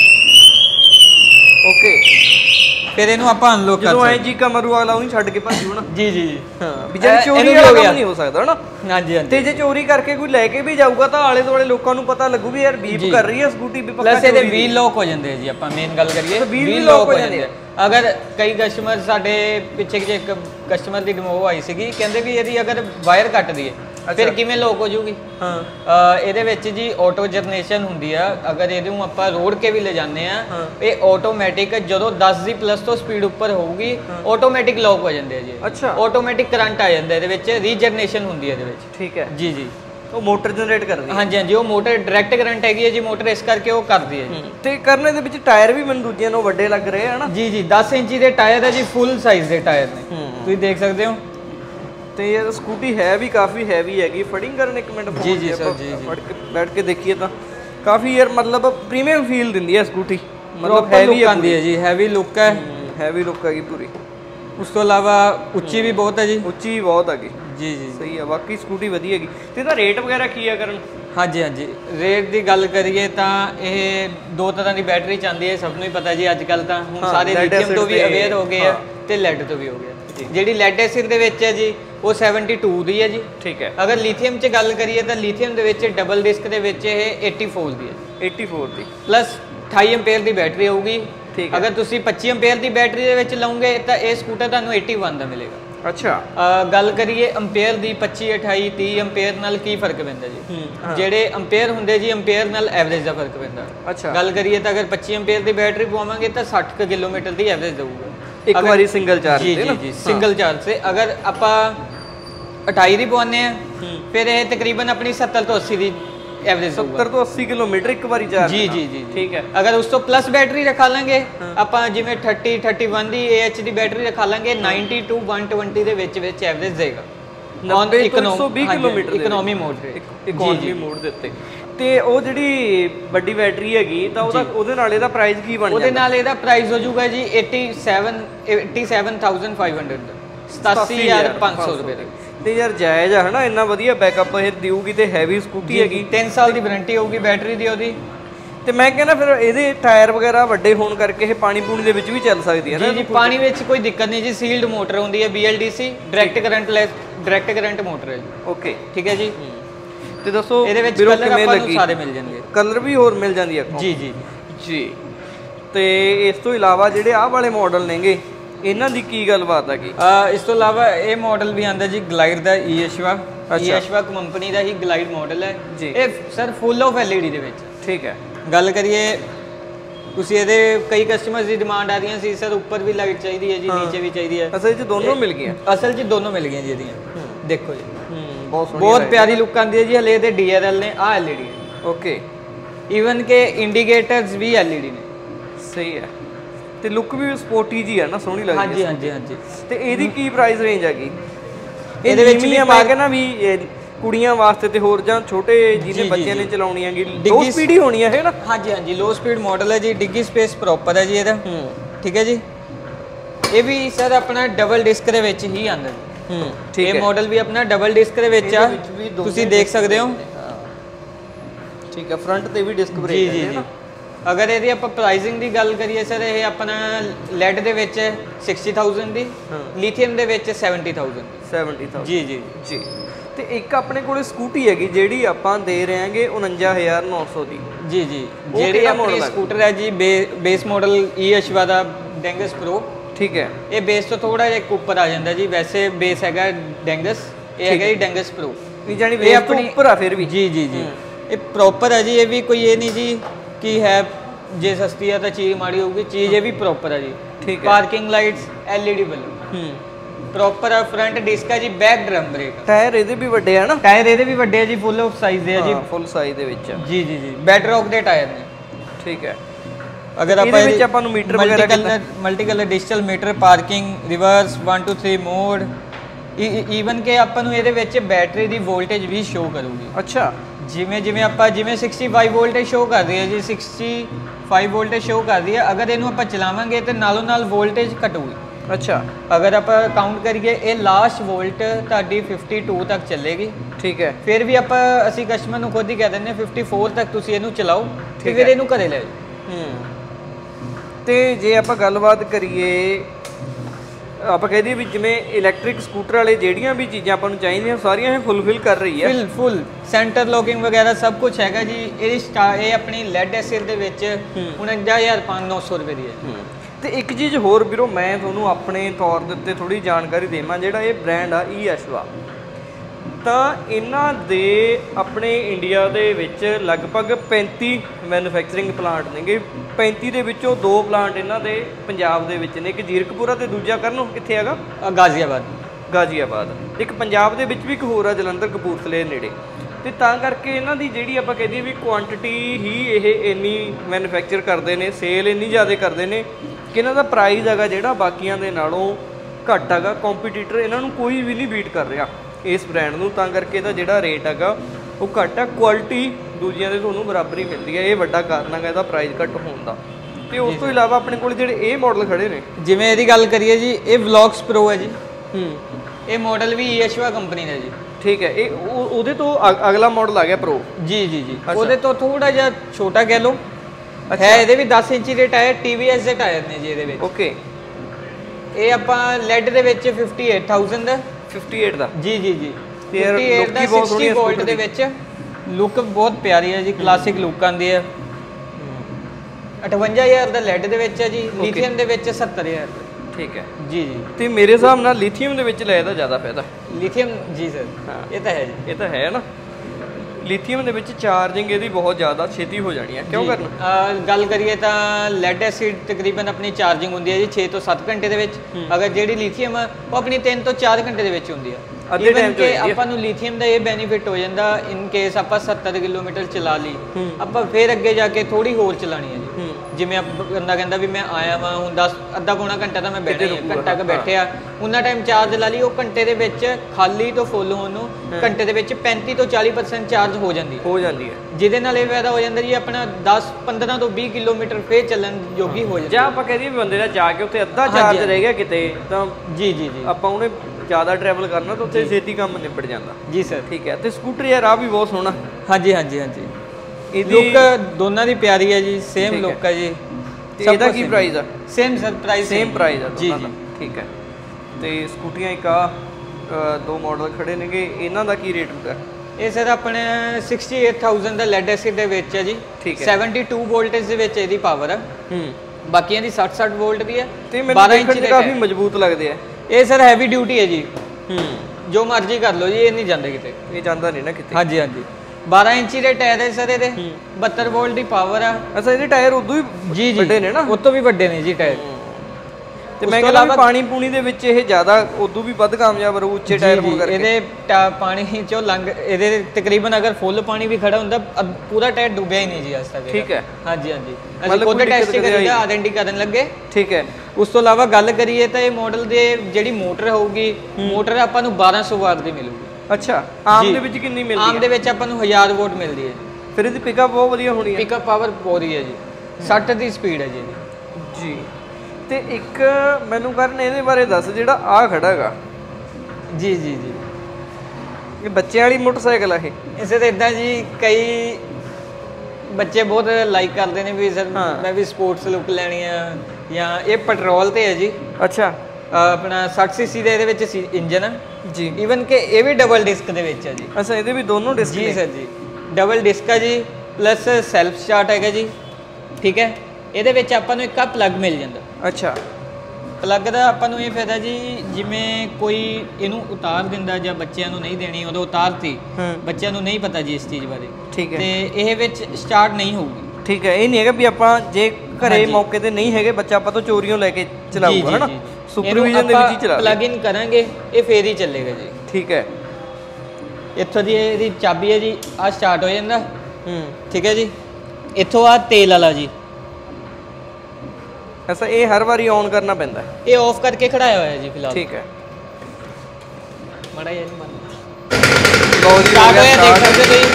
ਓਕੇ, ਫਿਰ ਇਹਨੂੰ ਆਪਾਂ ਅਨਲੌਕ ਕਰ ਸਕਦੇ ਜਦੋਂ ਐਂ ਜੀ ਕਮਰੂ ਵਾਲਾ ਉਹਨੂੰ ਛੱਡ ਕੇ ਭੱਜੂ ਨਾ। ਜੀ ਹਾਂ, ਵੀ ਜੇ ਚੋਰੀ ਵਾਲਾ ਕੰਮ ਨਹੀਂ ਹੋ ਸਕਦਾ ਨਾ। ਹਾਂਜੀ। ਤੇ ਜੇ ਚੋਰੀ ਕਰਕੇ ਕੋਈ ਲੈ ਕੇ ਵੀ ਜਾਊਗਾ ਤਾਂ ਆਲੇ ਦੁਆਲੇ ਲੋਕਾਂ ਨੂੰ ਪਤਾ ਲੱਗੂ ਵੀ ਯਾਰ ਬੀਪ ਕਰ ਰਹੀ ਹੈ ਸਕੂਟੀ ਵੀ। ਪਲੱਸ ਇਹਦੇ ਵੀਲ ਲੌਕ ਹੋ ਜਾਂਦੇ ਜੀ। ਆਪਾਂ ਮੇਨ ਗੱਲ ਕਰੀਏ, ਵੀਲ ਲੌਕ ਹੋ ਜਾਂਦੇ ਆ। ਅਗਰ ਕਈ ਕਸਟਮਰ ਸਾਡੇ ਪਿੱਛੇ ਜੇ ਇੱਕ ਕਸਟਮਰ ਦੀ ਡਿਮੋ ਆਈ ਸੀਗੀ, ਕਹਿੰਦੇ ਵੀ ਇਹਦੀ ਅਗਰ ਵਾਇਰ ਕੱਟ ਦਈਏ ਫਿਰ ਕਿਵੇਂ ਲੋਕ ਹੋ ਜੂਗੀ? ਇਹਦੇ ਵਿੱਚ ਜੀ ਆਟੋ ਜਨਰੇਸ਼ਨ ਹੁੰਦੀ ਆ। ਅਗਰ ਇਹਨੂੰ ਆਪਾਂ ਰੋਡ ਕੇ ਵੀ ਲੈ ਜਾਂਦੇ ਆ, ਇਹ ਆਟੋਮੈਟਿਕ ਜਦੋਂ 10 ਦੀ ਪਲੱਸ ਤੋਂ ਸਪੀਡ ਉੱਪਰ ਹੋਊਗੀ ਆਟੋਮੈਟਿਕ ਲੋਕ ਹੋ ਜਾਂਦੇ ਆ ਜੀ। ਅੱਛਾ, ਆਟੋਮੈਟਿਕ ਕਰੰਟ ਆ ਜਾਂਦਾ ਇਹਦੇ ਵਿੱਚ, ਰੀਜਨਰੇਸ਼ਨ ਹੁੰਦੀ ਹੈ ਇਹਦੇ ਵਿੱਚ। ਠੀਕ ਹੈ ਜੀ। ਉਹ ਮੋਟਰ ਜਨਰੇਟ ਕਰਦੀ ਹੈ। ਹਾਂਜੀ, ਉਹ ਮੋਟਰ ਡਾਇਰੈਕਟ ਕਰੰਟ ਹੈਗੀ ਹੈ ਜੀ ਮੋਟਰ, ਇਸ ਕਰਕੇ ਉਹ ਕਰਦੀ ਹੈ ਜੀ। ਤੇ ਕਰਨ ਦੇ ਵਿੱਚ ਟਾਇਰ ਵੀ ਮੈਨੂੰ ਦੂਜਿਆਂ ਨਾਲੋਂ ਵੱਡੇ ਲੱਗ ਰਹੇ ਆ ਨਾ? ਜੀ 10 ਇੰਚੀ ਦੇ ਟਾਇਰ ਹੈ ਜੀ, ਫੁੱਲ ਸਾਈਜ਼ ਦੇ ਟਾਇਰ ਨੇ, ਤੁਸੀਂ ਦੇਖ ਸਕਦੇ ਹੋ। ਤੇ ਇਹ ਸਕੂਟੀ ਹੈ ਵੀ ਕਾਫੀ ਹੈਵੀ ਹੈਗੀ। ਫੜਿੰਗ ਕਰਨ ਇੱਕ ਮਿੰਟ ਜੀ ਸਰ। ਜੀ ਫੜ ਕੇ ਬੈਠ ਕੇ ਦੇਖੀਏ ਤਾਂ ਕਾਫੀ ਯਾਰ ਮਤਲਬ ਪ੍ਰੀਮੀਅਮ ਫੀਲ ਦਿੰਦੀ ਹੈ ਸਕੂਟੀ। ਮਤਲਬ ਹੈਵੀ ਆਉਂਦੀ ਹੈ ਜੀ, ਹੈਵੀ ਲੁੱਕ ਹੈ। ਹੈਵੀ ਲੁੱਕ ਹੈਗੀ ਪੂਰੀ। ਉਸ ਤੋਂ ਇਲਾਵਾ ਉੱਚੀ ਵੀ ਬਹੁਤ ਹੈ ਜੀ। ਉੱਚੀ ਵੀ ਬਹੁਤ ਹੈਗੀ। ਜੀ ਸਹੀ ਆ, ਬਾਕੀ ਸਕੂਟੀ ਵਧੀਆ ਹੈਗੀ। ਤੇ ਇਹਦਾ ਰੇਟ ਵਗੈਰਾ ਕੀ ਹੈ ਕਰਨ? ਹਾਂਜੀ ਰੇਟ ਦੀ ਗੱਲ ਕਰੀਏ ਤਾਂ ਇਹ 2 ਤਰ੍ਹਾਂ ਦੀ ਬੈਟਰੀ ਚਾਹੁੰਦੀ ਹੈ, ਸਭ ਨੂੰ ਹੀ ਪਤਾ ਜੀ। ਅੱਜ ਕੱਲ ਤਾਂ ਹੁਣ ਸਾਰੇ ਲਿਥੀਅਮ ਤੋਂ ਵੀ ਅਵੇਅਰ ਹੋ ਗਏ ਆ ਤੇ ਲੈਡ ਤੋਂ ਵੀ ਹੋ ਗਏ। ਜਿਹੜੀ ਲੈਡ ਐਸਿਡ ਦੇ ਵਿੱਚ ਹੈ ਜੀ ਉਹ 72 ਦੀ ਹੈ ਜੀ। ਠੀਕ ਹੈ। ਅਗਰ ਲਿਥੀਅਮ 'ਚ ਗੱਲ ਕਰੀਏ ਤਾਂ ਲਿਥੀਅਮ ਦੇ ਵਿੱਚ ਡਬਲ ਡਿਸਕ ਦੇ ਵਿੱਚ ਇਹ 84 ਦੀ ਹੈ। 84 ਦੀ ਪਲੱਸ 28 ਐਂਪੀਅਰ ਦੀ ਬੈਟਰੀ ਹੋਊਗੀ। ਅਗਰ ਤੁਸੀਂ 25 ਐਂਪੀਅਰ ਦੀ ਬੈਟਰੀ ਦੇ ਵਿੱਚ ਲਓਗੇ ਤਾਂ ਇਹ ਸਕੂਟਰ ਤੁਹਾਨੂੰ 81 ਦਾ ਮਿਲੇਗਾ। ਅੱਛਾ, ਗੱਲ ਕਰੀਏ ਐਂਪੀਅਰ ਦੀ 25 28 30 ਐਂਪੀਅਰ ਨਾਲ ਕੀ ਫਰਕ ਪੈਂਦਾ ਜੀ? ਜਿਹੜੇ ਐਂਪੀਅਰ ਹੁੰਦੇ ਜੀ ਐਂਪੀਅਰ ਨਾਲ ਐਵਰੇਜ ਦਾ ਫਰਕ ਪੈਂਦਾ। ਅੱਛਾ, ਗੱਲ ਕਰੀਏ ਤਾਂ ਅਗਰ 25 ਐਂਪੀਅਰ ਦੀ ਬੈਟਰੀ ਪਵਾਵਾਂਗੇ ਤਾਂ 60 ਕਿਲੋਮੀਟਰ ਦੀ ਐਵਰੇਜ ਦੇਊਗਾ ਇੱਕ ਵਾਰੀ ਸਿੰਗਲ ਚਾਰਜ ਤੇ ਨਾ। ਜੀ ਸਿੰਗਲ ਚਾਰਜ ਤੇ ਅਗਰ ਆਪਾਂ 28 ਦੀ ਪਵਾਉਂਦੇ ਆ ਫਿਰ ਇਹ ਤਕਰੀਬਨ ਆਪਣੀ 70 ਤੋਂ 80 ਦੀ ਐਵਰੇਜ 70 ਤੋਂ 80 ਕਿਲੋਮੀटर ਇੱਕ ਵਾਰੀ ਚਾਰਜ। ਜੀ ਜੀ ਜੀ ਠੀਕ ਹੈ। ਅਗਰ ਉਸ ਤੋਂ ਪਲੱਸ ਬੈਟਰੀ ਰਖਾ ਲਾਂਗੇ ਆਪਾਂ, ਜਿਵੇਂ 30 31 ਦੀ AH ਦੀ ਬੈਟਰੀ ਰਖਾ ਲਾਂਗੇ, 90 to 120 ਦੇ ਵਿੱਚ ਐਵਰੇਜ ਦੇਗਾ 90 ਤੋਂ 120 ਕਿਲੋਮੀਟਰ ਇਕਨੋਮੀ ਮੋਡ ਤੇ। ਇਕਨੋਮੀ ਮੋਡ ਦੇ ਉੱਤੇ। ਤੇ ਉਹ ਜਿਹੜੀ ਵੱਡੀ ਬੈਟਰੀ ਹੈਗੀ ਤਾਂ ਉਹਦੇ ਨਾਲ ਇਹਦਾ ਪ੍ਰਾਈਸ ਕੀ ਬਣ ਜਾਂਦਾ? ਉਹਦੇ ਨਾਲ ਇਹਦਾ ਪ੍ਰਾਈਸ ਹੋ ਜਾਊਗਾ ਜੀ 87500 87500 ਰੁਪਏ ਦਾ। ਤੇ ਯਾਰ ਜਾਇਜ਼ ਆ ਹਨਾ, ਇੰਨਾ ਵਧੀਆ ਬੈਕਅਪ ਇਹ ਦਿਊਗੀ ਤੇ ਹੈਵੀ ਸਕੂਟੀ ਹੈਗੀ। 3 ਸਾਲ ਦੀ ਵਾਰੰਟੀ ਹੋਊਗੀ ਬੈਟਰੀ ਦੀ ਉਹਦੀ। ਤੇ ਮੈਂ ਕਹਿੰਦਾ ਫਿਰ ਇਹਦੇ ਟਾਇਰ ਵਗੈਰਾ ਵੱਡੇ ਹੋਣ ਕਰਕੇ ਇਹ ਪਾਣੀ ਪੂਣੀ ਦੇ ਵਿੱਚ ਵੀ ਚੱਲ ਸਕਦੀ ਹੈ ਨਾ? ਜੀ ਪਾਣੀ ਵਿੱਚ ਕੋਈ ਦਿੱਕਤ ਨਹੀਂ ਜੀ। ਸੀਲਡ ਮੋਟਰ ਹੁੰਦੀ ਹੈ BLDC, ਡਾਇਰੈਕਟ ਕਰੰਟ ਮੋਟਰ ਹੈ ਜੀ। ਓਕੇ ਠੀਕ ਹੈ ਜੀ। ਤੇ ਦੱਸੋ ਇਹਦੇ ਵਿੱਚ ਕਲਰ ਆਪਾਂ ਨੂੰ ਸਾਰੇ ਮਿਲ ਜਾਣਗੇ। ਕਲਰ ਵੀ ਹੋਰ ਮਿਲ ਜਾਂਦੀ ਹੈ? ਜੀ ਜੀ ਜੀ। ਤੇ ਇਸ ਤੋਂ ਇਲਾਵਾ ਜਿਹੜੇ ਆਹ ਵਾਲੇ ਮਾਡਲ ਨੇਗੇ ਇਹਨਾਂ ਦੀ ਕੀ ਗੱਲਬਾਤ ਹੈਗੀ? ਇਸ ਤੋਂ ਇਲਾਵਾ ਇਹ ਮਾਡਲ ਵੀ ਆਂਦਾ ਜੀ ਗਲਾਈਡ ਦਾ ਈਐਸ਼ਵਾ ਕੰਪਨੀ ਦਾ ਹੀ ਗਲਾਈਡ ਮਾਡਲ ਹੈ ਇਹ ਸਰ ਫੁੱਲ ਆਫ LED ਦੇ ਵਿੱਚ। ਠੀਕ ਹੈ। ਗੱਲ ਕਰੀਏ ਤੁਸੀਂ ਇਹਦੇ ਕਈ ਕਸਟਮਰਸ ਦੀ ਡਿਮਾਂਡ ਆ ਰਹੀਆਂ ਸੀ ਸਰ ਉੱਪਰ ਵੀ ਲਾਈਟ ਚਾਹੀਦੀ ਹੈ ਜੀ, ਨੀਚੇ ਵੀ ਚਾਹੀਦੀ ਹੈ। ਅਸਲ 'ਚ ਦੋਨੋਂ ਮਿਲ ਗਈਆਂ? ਅਸਲ 'ਚ ਦੋਨੋਂ ਮਿਲ ਗਈਆਂ ਜੀ ਇਹਦੀਆਂ। ਦੇਖੋ ਜੀ ਬਹੁਤ ਪਿਆਰੀ ਲੁੱਕ ਆਉਂਦੀ ਹੈ ਜੀ। ਹਲੇ ਇਹਦੇ DRL ਨੇ, ਆ LED ਹੈ। ਓਕੇ। ਈਵਨ ਕਿ ਇੰਡੀਕੇਟਰਸ ਵੀ LED ਨੇ। ਸਹੀ ਹੈ। ਤੇ ਲੁੱਕ ਵੀ ਸਪੋਰਟੀ ਜੀ ਹੈ ਨਾ, ਸੋਹਣੀ ਲੱਗਦੀ ਹੈ। ਹਾਂਜੀ ਹਾਂਜੀ ਹਾਂਜੀ। ਤੇ ਇਹਦੀ ਕੀ ਪ੍ਰਾਈਸ ਰੇਂਜ ਹੈਗੀ? ਇਹਦੇ ਵਿੱਚ ਵੀ ਮੈਂ ਕਹਿੰਦਾ ਵੀ ਕੁੜੀਆਂ ਵਾਸਤੇ ਤੇ ਹੋਰ ਜਾਂ ਛੋਟੇ ਜਿਹਨੇ ਬੱਚਿਆਂ ਨੇ ਚਲਾਉਣੀ ਹੈਗੀ, ਲੋ ਸਪੀਡ ਹੀ ਹੋਣੀ ਹੈ ਨਾ? ਹਾਂਜੀ ਹਾਂਜੀ ਲੋ ਸਪੀਡ ਮਾਡਲ ਹੈ ਜੀ। ਡਿੱਗੀ ਸਪੇਸ ਪ੍ਰੋਪਰ ਹੈ ਜੀ ਇਹਦਾ। ਠੀਕ ਹੈ ਜੀ। ਇਹ ਵੀ ਸਰ ਆਪਣਾ ਡਬਲ ਡਿਸਕ ਦੇ ਵਿੱਚ ਹੀ ਆਉਂਦਾ ਜੀ। ਠੀਕ ਹੈ। ਇਹ ਮਾਡਲ ਵੀ ਆਪਣਾ ਡਬਲ ਡਿਸਕ ਦੇ ਵਿੱਚ ਆ, ਤੁਸੀਂ ਦੇਖ ਸਕਦੇ ਹੋ। ਠੀਕ ਹੈ। ਫਰੰਟ ਤੇ ਵੀ ਡਿਸਕ ਬ੍ਰੇਕ ਹੈ ਨਾ? ਅਗਰ ਇਹਦੀ ਆਪਾਂ ਪ੍ਰਾਈਸਿੰਗ ਦੀ ਗੱਲ ਕਰੀਏ ਸਰ, ਇਹ ਆਪਣਾ ਲੈਡ ਦੇ ਵਿੱਚ 60000 ਦੀ, ਲੀਥੀਅਮ ਦੇ ਵਿੱਚ 70000 ਜੀ ਜੀ ਜੀ। ਤੇ ਇੱਕ ਆਪਣੇ ਕੋਲੇ ਸਕੂਟੀ ਹੈਗੀ ਜਿਹੜੀ ਆਪਾਂ ਦੇ ਰਹੇ ਹਾਂਗੇ 49900 ਦੀ। ਜੀ ਜੀ। ਜਿਹੜੀ ਆਪਣੀ ਸਕੂਟਰ ਹੈ ਜੀ ਬੇਸ ਮਾਡਲ ਈਐਸ਼ਵਾ ਦਾ ਡੈਂਗਸ ਪ੍ਰੋ। ਠੀਕ ਹੈ। ਇਹ ਬੇਸ ਤੋਂ ਥੋੜਾ ਜਿਹਾ ਉੱਪਰ ਆ ਜਾਂਦਾ ਜੀ। ਵੈਸੇ ਬੇਸ ਹੈਗਾ ਡੈਂਗਸ, ਇਹ ਹੈਗਾ ਜੀ ਡੈਂਗਸ ਪ੍ਰੋ। ਵੀ ਜਾਨੀ ਬੇਸ ਤੋਂ ਉੱਪਰ ਆ ਫਿਰ ਵੀ? ਜੀ ਜੀ ਜੀ। ਇਹ ਪ੍ਰੋਪਰ ਹੈ ਜੀ। ਇਹ ਵੀ ਕੋਈ ਇਹ ਨਹੀਂ ਜੀ ਕਿ ਹੈ ਜੇ ਸਸਤੀ ਹੈ ਤਾਂ ਚੀਜ਼ ਮਾੜੀ ਹੋਊਗੀ, ਚੀਜ਼ ਇਹ ਵੀ ਪ੍ਰੋਪਰ ਹੈ ਜੀ। ਠੀਕ ਹੈ। Parking lights LED bulb proper ਹੈ। ਫਰੰਟ ਡਿਸਕ ਹੈ ਜੀ, ਬੈਕ ਡਰਮ ਬ੍ਰੇਕ। ਟਾਇਰ ਇਹਦੇ ਵੀ ਵੱਡੇ ਆ ਨਾ? ਟਾਇਰ ਇਹਦੇ ਵੀ ਵੱਡੇ ਆ ਜੀ, ਫੁੱਲ ਆਫ ਸਾਈਜ਼ ਦੇ ਆ ਜੀ। ਫੁੱਲ ਸਾਈਜ਼ ਦੇ ਵਿੱਚ ਜੀ ਜੀ ਜੀ। ਬੈਟਰੌਕ ਦੇ ਟਾਇਰ ਨੇ। ਠੀਕ ਹੈ। ਅਗਰ ਆਪਾਂ ਇਹਦੇ ਵਿੱਚ ਆਪਾਂ ਨੂੰ ਮੀਟਰ ਵਗੈਰਾ multi colour digital meter, parking, reverse, 1 2 3 mode, even ਕਿ ਆਪਾਂ ਨੂੰ ਇਹਦੇ ਵਿੱਚ ਬੈਟਰੀ ਦੀ ਵੋਲਟੇਜ ਵੀ ਸ਼ੋ ਕਰੂਗੀ। ਅੱਛਾ। ਜਿਵੇਂ 65 ਵੋਲਟੇਜ ਸ਼ੋ ਕਰ ਰਹੀ ਹੈ ਜੀ, 65 ਵੋਲਟੇਜ ਸ਼ੋ ਕਰ ਰਹੀ ਹੈ। ਅਗਰ ਇਹਨੂੰ ਆਪਾਂ ਚਲਾਵਾਂਗੇ ਤੇ ਨਾਲੋਂ ਨਾਲ ਵੋਲਟੇਜ ਘਟੂਗੀ। ਅੱਛਾ। ਅਗਰ ਆਪਾਂ ਕਾਊਂਟ ਕਰੀਏ ਇਹ ਲਾਸਟ ਵੋਲਟ ਤੁਹਾਡੀ 52 ਤੱਕ ਚੱਲੇਗੀ। ਠੀਕ ਹੈ। ਫਿਰ ਵੀ ਅਸੀਂ ਕਸਟਮਰ ਨੂੰ ਖੁਦ ਹੀ ਕਹਿ ਦਿੰਦੇ 54 ਤੱਕ ਤੁਸੀਂ ਇਹਨੂੰ ਚਲਾਓ ਤੇ ਫਿਰ ਇਹਨੂੰ ਘਰੇ ਲੈ ਜਾਓ। ਤੇ ਜੇ ਆਪਾਂ ਗੱਲਬਾਤ ਕਰੀਏ, ਆਪਾਂ ਕਹਿ ਦਈਏ ਵੀ ਜਿਵੇਂ ਇਲੈਕਟ੍ਰਿਕ ਸਕੂਟਰ ਵਾਲੇ ਜਿਹੜੀਆਂ ਵੀ ਚੀਜ਼ਾਂ ਆਪਾਂ ਨੂੰ ਚਾਹੀਦੀਆਂ ਸਾਰੀਆਂ ਇਹ ਫੁੱਲਫਿਲ ਕਰ ਰਹੀ ਹੈ। ਫੁੱਲ ਸੈਂਟਰ ਲੌਕਿੰਗ ਵਗੈਰਾ ਸਭ ਕੁਝ ਹੈਗਾ ਜੀ। ਇਹ ਆਪਣੀ ਲੈਡ ਐਸਿਡ ਦੇ ਵਿੱਚ 49900 ਰੁਪਏ ਦੀ ਹੈ। ਤੇ ਇੱਕ ਚੀਜ਼ ਹੋਰ ਵੀਰੋ ਮੈਂ ਤੁਹਾਨੂੰ ਆਪਣੇ ਤੌਰ ਦੇ ਉੱਤੇ ਥੋੜੀ ਜਾਣਕਾਰੀ ਦੇਵਾਂ। ਜਿਹੜਾ ਇਹ ਬ੍ਰਾਂਡ ਆ ਈਐਸ਼ਵਾ, ਤਾਂ ਇਹਨਾਂ ਦੇ ਆਪਣੇ ਇੰਡੀਆ ਦੇ ਵਿੱਚ ਲਗਭਗ 35 ਮੈਨੂਫੈਕਚਰਿੰਗ ਪਲਾਂਟ ਨੇਗੇ। 35 ਦੇ ਵਿੱਚੋਂ 2 ਪਲਾਂਟ ਇਹਨਾਂ ਦੇ ਪੰਜਾਬ ਦੇ ਵਿੱਚ ਨੇ, ਇੱਕ ਜੀਰਕਪੁਰਾ ਤੇ ਦੂਜਾ ਕਰਨ ਕਿੱਥੇ ਹੈਗਾ? ਗਾਜ਼ੀਆਬਾਦ। ਇੱਕ ਪੰਜਾਬ ਦੇ ਵਿੱਚ ਵੀ ਇੱਕ ਹੋਰ ਆ, ਜਲੰਧਰ ਕਪੂਰਥਲੇ ਨੇੜੇ। ਤੇ ਤਾਂ ਕਰਕੇ ਇਹਨਾਂ ਦੀ ਜਿਹੜੀ ਆਪਾਂ ਕਹਿੰਦੇ ਵੀ ਕੁਆਂਟੀਟੀ ਹੀ ਇਹ ਇੰਨੀ ਮੈਨੂਫੈਕਚਰ ਕਰਦੇ ਨੇ, ਸੇਲ ਇੰਨੀ ਜ਼ਿਆਦਾ ਕਰਦੇ ਨੇ ਕਿ ਇਹਨਾਂ ਦਾ ਪ੍ਰਾਈਸ ਹੈਗਾ ਜਿਹੜਾ ਬਾਕੀਆਂ ਦੇ ਨਾਲੋਂ ਘੱਟ ਹੈਗਾ। ਕੰਪੀਟੀਟਰ ਇਹਨਾਂ ਨੂੰ ਕੋਈ ਵੀ ਨਹੀਂ ਬੀਟ ਕਰ ਰਿਹਾ ਇਸ ਬ੍ਰਾਂਡ ਨੂੰ। ਤਾਂ ਕਰਕੇ ਇਹਦਾ ਜਿਹੜਾ ਰੇਟ ਹੈਗਾ ਉਹ ਘੱਟ ਹੈ। ਕੁਆਲਿਟੀ ਦੂਜਿਆਂ ਦੇ ਤੁਹਾਨੂੰ ਬਰਾਬਰ ਹੀ ਮਿਲਦੀ ਹੈ। ਇਹ ਵੱਡਾ ਕਾਰਨ ਹੈਗਾ ਇਹਦਾ ਪ੍ਰਾਈਸ ਘੱਟ ਹੋਣ ਦਾ। ਤੇ ਉਸ ਤੋਂ ਇਲਾਵਾ ਆਪਣੇ ਕੋਲ ਜਿਹੜੇ ਇਹ ਮਾਡਲ ਖੜੇ ਨੇ, ਜਿਵੇਂ ਇਹਦੀ ਗੱਲ ਕਰੀਏ ਜੀ, ਇਹ ਵਲੌਗਸ ਪ੍ਰੋ ਹੈ ਜੀ। ਇਹ ਮਾਡਲ ਵੀ ਈਐਸ਼ਵਾ ਕੰਪਨੀ ਦਾ ਜੀ। ਠੀਕ ਹੈ। ਇਹ ਉਹਦੇ ਤੋਂ ਅਗਲਾ ਮਾਡਲ ਆ ਗਿਆ ਪ੍ਰੋ। ਜੀ ਜੀ ਜੀ। ਉਹਦੇ ਤੋਂ ਥੋੜਾ ਜਿਹਾ ਛੋਟਾ ਕਹਿ ਲਓ ਹੈ। ਇਹਦੇ ਵੀ 10 ਇੰਚੀ ਦੇ ਟਾਇਰ, TVS ਦੇ ਟਾਇਰ ਨੇ ਜੀ ਇਹਦੇ ਵਿੱਚ। ਓਕੇ। ਇਹ ਆਪਾਂ ਲੈਡ ਦੇ ਵਿੱਚ 58000 ਦਾ 58 ਦਾ। ਜੀ ਜੀ ਜੀ। ਤੇ ਲੁੱਕ ਵੀ ਬਹੁਤ ਸੋਹਣੀ ਹੈ। 60 ਵੋਲਟ ਦੇ ਵਿੱਚ ਲੁੱਕ ਬਹੁਤ ਪਿਆਰੀ ਹੈ ਜੀ, ਕਲਾਸਿਕ ਲੁੱਕ ਆਂਦੀ ਹੈ। 58000 ਦਾ ਲੈਡ ਦੇ ਵਿੱਚ ਹੈ ਜੀ। ਲੀਥੀਅਮ ਦੇ ਵਿੱਚ 70000 ਦਾ। ਠੀਕ ਹੈ ਜੀ ਜੀ। ਤੇ ਮੇਰੇ ਹਿਸਾਬ ਨਾਲ ਲੀਥੀਅਮ ਦੇ ਵਿੱਚ ਲੈ ਇਹਦਾ ਜ਼ਿਆਦਾ ਫਾਇਦਾ। ਲੀਥੀਅਮ ਜੀ ਸਰ, ਇਹ ਤਾਂ ਹੈ ਜੀ। ਇਹ ਤਾਂ ਹੈ ਨਾ। ਲੀਥੀਅਮ ਦੇ ਵਿੱਚ ਚਾਰਜਿੰਗ ਇਹਦੀ ਬਹੁਤ ਜ਼ਿਆਦਾ ਛੇਤੀ ਹੋ ਜਾਣੀ ਹੈ। ਕਿਉਂ ਕਰਨ ਗੱਲ ਕਰੀਏ ਤਾਂ ਲੈਡ ਐਸਿਡ ਤਕਰੀਬਨ ਆਪਣੀ ਚਾਰਜਿੰਗ ਹੁੰਦੀ ਹੈ ਜੀ 6 ਤੋਂ 7 ਘੰਟੇ ਦੇ ਵਿੱਚ। ਅਗਰ ਜਿਹੜੀ ਲੀਥੀਅਮ ਆ ਉਹ ਆਪਣੀ 3 ਤੋਂ 4 ਘੰਟੇ ਦੇ ਵਿੱਚ ਹੁੰਦੀ ਆ। ਅੱਧੇ ਟਾਈਮ ਕਿ ਆਪਾਂ ਨੂੰ ਲਿਥੀਅਮ ਦਾ ਇਹ ਬੈਨੀਫਿਟ ਹੋ ਜਾਂਦਾ ਇਨ ਕੇਸ ਆਪਾਂ 70 ਕਿਲੋਮੀਟਰ ਚਲਾ ਲਈ ਆਪਾਂ ਫਿਰ ਅੱਗੇ ਜਾ ਕੇ ਥੋੜੀ ਹੋਰ ਚਲਾਣੀ ਹੈ ਜੀ ਜਿਵੇਂ ਬੰਦਾ ਕਹਿੰਦਾ ਵੀ ਮੈਂ ਆਇਆ ਵਾਂ ਹੁਣ 10 ਅੱਧਾ ਪੌਣਾ ਘੰਟਾ ਤਾਂ ਮੈਂ ਬੈਠਾ ਹੀ ਘੰਟਾ ਕ ਬੈਠਿਆ ਉਹਨਾਂ ਟਾਈਮ ਚਾਰਜ ਲਾ ਲਈ ਉਹ ਘੰਟੇ ਦੇ ਵਿੱਚ ਖਾਲੀ ਤੋਂ ਫੁੱਲ ਹੋਣ ਨੂੰ ਘੰਟੇ ਦੇ ਵਿੱਚ 35 ਤੋਂ 40% ਚਾਰਜ ਹੋ ਜਾਂਦੀ ਹੈ ਜਿਹਦੇ ਨਾਲ ਇਹ ਫਾਇਦਾ ਹੋ ਜਾਂਦਾ ਜੀ ਆਪਣਾ 10 15 ਤੋਂ 20 ਕਿਲੋਮੀਟਰ ਫੇਰ ਚੱਲਣ ਜੋਗੀ ਹੋ ਜਾਂਦਾ। ਜਾਂ ਆਪਾਂ ਕਹਦੇ ਵੀ ਬੰਦੇ ਦਾ ਜਾ ਕੇ ਉੱਥੇ ਅੱਧਾ ਚਾਰਜ ਰਹਿ ਗਿਆ ਕਿਤੇ ਤਾਂ ਜੀ ਆਪਾਂ ਉਹਨੇ ਜ਼ਿਆਦਾ ਟਰੈਵਲ ਕਰਨਾ ਤਾਂ ਉੱਥੇ ਛੇਤੀ ਕੰਮ ਨਿਬੜ ਜਾਂਦਾ। ਜੀ ਸਰ ਠੀਕ ਹੈ। ਤੇ ਸਕੂਟਰ ਯਾਰ ਆ ਵੀ ਬਹੁਤ ਸੋਹਣਾ। ਹਾਂਜੀ ਲੁੱਕ ਦੋਨਾਂ ਦੀ ਪਿਆਰੀ ਹੈ ਜੀ ਸੇਮ ਲੁੱਕ ਹੈ ਜੀ। ਤੇ ਇਹਦਾ ਕੀ ਪ੍ਰਾਈਸ ਆ? Same sir price same price ਆ ਦੋਨਾਂ ਦਾ। ਠੀਕ ਹੈ। ਤੇ ਸਕੂਟੀਆਂ ਇੱਕ ਆ ਦੋ ਮਾਡਲ ਖੜੇ ਨੇਗੇ ਇਹਨਾਂ ਦਾ ਕੀ ਰੇਟ ਹੁੰਦਾ? ਇਹ ਸਰ ਆਪਣੇ 68000 ਦਾ ਲੈਡ ਐਸਿਡ ਦੇ ਵਿੱਚ ਹੈ ਜੀ। 72 ਵੋਲਟੇਜ ਦੇ ਵਿੱਚ ਇਹਦੀ ਪਾਵਰ ਹੈ। ਬਾਕੀਆਂ ਦੀ 60 ਵੋਲਟ ਦੀ ਹੈ ਤੇ 12 ਇੰਚ ਦੇ ਕਾਫੀ ਮਜ਼ਬੂਤ ਲੱਗਦੇ ਆ ਇਹ ਸਰ ਹੈਵੀ ਡਿਊਟੀ ਹੈ ਜੀ। ਜੋ ਮਰਜ਼ੀ ਕਰ ਲਓ ਜੀ ਇਹ ਨਹੀਂ ਜਾਂਦੇ ਕਿਤੇ। ਇਹ ਜਾਂਦਾ ਨਹੀਂ ਨਾ ਕਿਤੇ। ਹਾਂਜੀ 12 ਇੰਚੀ ਦੇ ਟਾਇਰ ਹੈ ਸਰ ਇਹਦੇ 72 ਵੋਲਟ ਦੀ ਪਾਵਰ ਆ। ਅੱਛਾ ਇਹਦੇ ਟਾਇਰ ਉਦੋਂ ਹੀ ਵੱਡੇ ਨੇ ਨਾ? ਉਹ ਤੋਂ ਵੀ ਵੱਡੇ ਨੇ ਜੀ ਟਾਇਰ। ਤੇ ਮੈਂ ਕਹਿੰਦਾ ਵੀ ਪਾਣੀ ਪੂਣੀ ਦੇ ਵਿੱਚ ਇਹ ਜ਼ਿਆਦਾ ਉਦੋਂ ਵੀ ਵੱਧ ਕਾਮਯਾਬ ਰਹੂ ਉੱਚੇ ਟਾਇਰ ਹੋਣ ਕਰਕੇ। ਇਹਦੇ ਪਾਣੀ ਚੋਂ ਇਹਦੇ ਤਕਰੀਬਨ ਅਗਰ ਫੁੱਲ ਪਾਣੀ ਵੀ ਖੜਾ ਹੁੰਦਾ ਪੂਰਾ ਟਾਇਰ ਡੁੱਬਿਆ ਹੀ ਨਹੀਂ ਜੀ ਅੱਜ ਤੱਕ। ਠੀਕ ਹੈ। ਹਾਂਜੀ ਅਸੀਂ ਖੁਦ ਟੈਸਟ ਕਰੀਦਾ ਆਰਐਨਡੀ ਕਰਨ ਲੱਗੇ। ਠੀਕ ਹੈ। ਉਸ ਤੋਂ ਇਲਾਵਾ ਗੱਲ ਕਰੀਏ ਤਾਂ ਇਹ ਮਾਡਲ ਦੇ ਜਿਹੜੀ ਮੋਟਰ ਹੋਊਗੀ ਮੋਟਰ ਆਪਾਂ ਨੂੰ 1200 ਵਾਟ ਦੀ ਮਿਲੂਗੀ। ਅੱਛਾ ਆਮ ਦੇ ਵਿੱਚ ਕਿੰਨੀ ਮਿਲਦੀ ਹੈ? ਆਮ ਦੇ ਵਿੱਚ ਆਪਾਂ ਨੂੰ 1000 ਵਾਟ ਮਿਲਦੀ ਹੈ। ਫਿਰ ਇਹਦੀ ਪਿਕਅਪ ਬਹੁਤ ਵਧੀਆ ਹੋਣੀ ਹੈ। ਪਿਕਅਪ ਪਾਵਰ ਪੂਰੀ ਹੈ ਜੀ 60 ਦੀ ਸਪੀਡ ਹੈ ਜੀ। ਤੇ ਇੱਕ ਮੈਨੂੰ ਕਰਨ ਇਹਦੇ ਬਾਰੇ ਦੱਸ ਜਿਹੜਾ ਆ ਖੜਾ ਹੈਗਾ। ਜੀ ਇਹ ਬੱਚਿਆਂ ਵਾਲੀ ਮੋਟਰਸਾਈਕਲ ਆ? ਇਸੇ ਤੇ ਇਦਾਂ ਜੀ ਕਈ ਬੱਚੇ ਬਹੁਤ ਲਾਈਕ ਕਰਦੇ ਨੇ ਵੀ ਸਰ ਮੈਂ ਵੀ ਸਪੋਰਟਸ ਲੁੱਕ ਲੈਣੀ ਆ ਜਾਂ ਇਹ ਪੈਟਰੋਲ ਤੇ ਹੈ ਜੀ। ਅੱਛਾ ਆਪਣਾ 60 ਸੀਸੀ ਦਾ ਇਹਦੇ ਵਿੱਚ ਇੰਜਨ ਹੈ ਜੀ। ਈਵਨ ਕਿ ਇਹ ਵੀ ਡਬਲ ਡਿਸਕ ਦੇ ਵਿੱਚ ਹੈ ਜੀ। ਅੱਛਾ ਇਹਦੇ ਵੀ ਦੋਨੋਂ ਡਿਸਕ ਜੀ ਸਰ ਜੀ ਡਬਲ ਡਿਸਕ ਹੈ ਜੀ ਪਲੱਸ ਸੈਲਫ ਸਟਾਰਟ ਹੈਗਾ ਜੀ। ਠੀਕ ਹੈ। ਇਹਦੇ ਵਿੱਚ ਆਪਾਂ ਨੂੰ ਇੱਕ ਆ ਪਲੱਗ ਮਿਲ ਜਾਂਦਾ। ਅੱਛਾ ਪਲੱਗ ਦਾ ਆਪਾਂ ਨੂੰ ਇਹ ਫਾਇਦਾ ਜੀ ਜਿਵੇਂ ਕੋਈ ਇਹਨੂੰ ਉਤਾਰ ਦਿੰਦਾ ਜਾਂ ਬੱਚਿਆਂ ਨੂੰ ਨਹੀਂ ਦੇਣੀ ਉਦੋਂ ਉਤਾਰਤੀ ਬੱਚਿਆਂ ਨੂੰ ਨਹੀਂ ਪਤਾ ਜੀ ਇਸ ਚੀਜ਼ ਬਾਰੇ। ਠੀਕ ਹੈ। ਤੇ ਇਹ ਵਿੱਚ ਸਟਾਰਟ ਨਹੀਂ ਹੋਊਗੀ। ਠੀਕ ਹੈ। ਇਹ ਨਹੀਂ ਹੈਗਾ ਵੀ ਆਪਾਂ ਜੇ ਘਰੇ ਮੌਕੇ ਤੇ ਨਹੀਂ ਹੈਗੇ ਬੱਚਾ ਆਪਾਂ ਤੋਂ ਚੋਰੀਆਂ ਲੈ ਕੇ ਚਲਾਊਗਾ ਹਨਾ ਸੁਪਰਵੀਜ਼ਨ ਦੇ ਵਿੱਚ ਹੀ ਚਲਾ ਪਲੱਗ ਇਨ ਕਰਾਂਗੇ ਇਹ ਫੇਰ ਹੀ ਚੱਲੇਗਾ ਜੀ। ਠੀਕ ਹੈ। ਇੱਥੋਂ ਦੀ ਇਹਦੀ ਚਾਬੀ ਹੈ ਜੀ ਆ ਸਟਾਰਟ ਹੋ ਜਾਂਦਾ। ਠੀਕ ਹੈ ਜੀ। ਇੱਥੋਂ ਆ ਤੇਲ ਵਾਲਾ ਜੀ। ਐਸਾ ਇਹ ਹਰ ਵਾਰੀ ਔਨ ਕਰਨਾ ਪੈਂਦਾ? ਇਹ ਆਫ ਕਰਕੇ ਖੜਾਇਆ ਹੋਇਆ ਜੀ ਫਿਲਹਾਲ। ਠੀਕ ਹੈ। ਮੜਾ ਇਹ ਨਹੀਂ ਬੰਦ ਬਹੁਤ ਸਟਾਰਟ ਹੋਇਆ ਦੇਖ ਸਕਦੇ ਤੁਸੀਂ।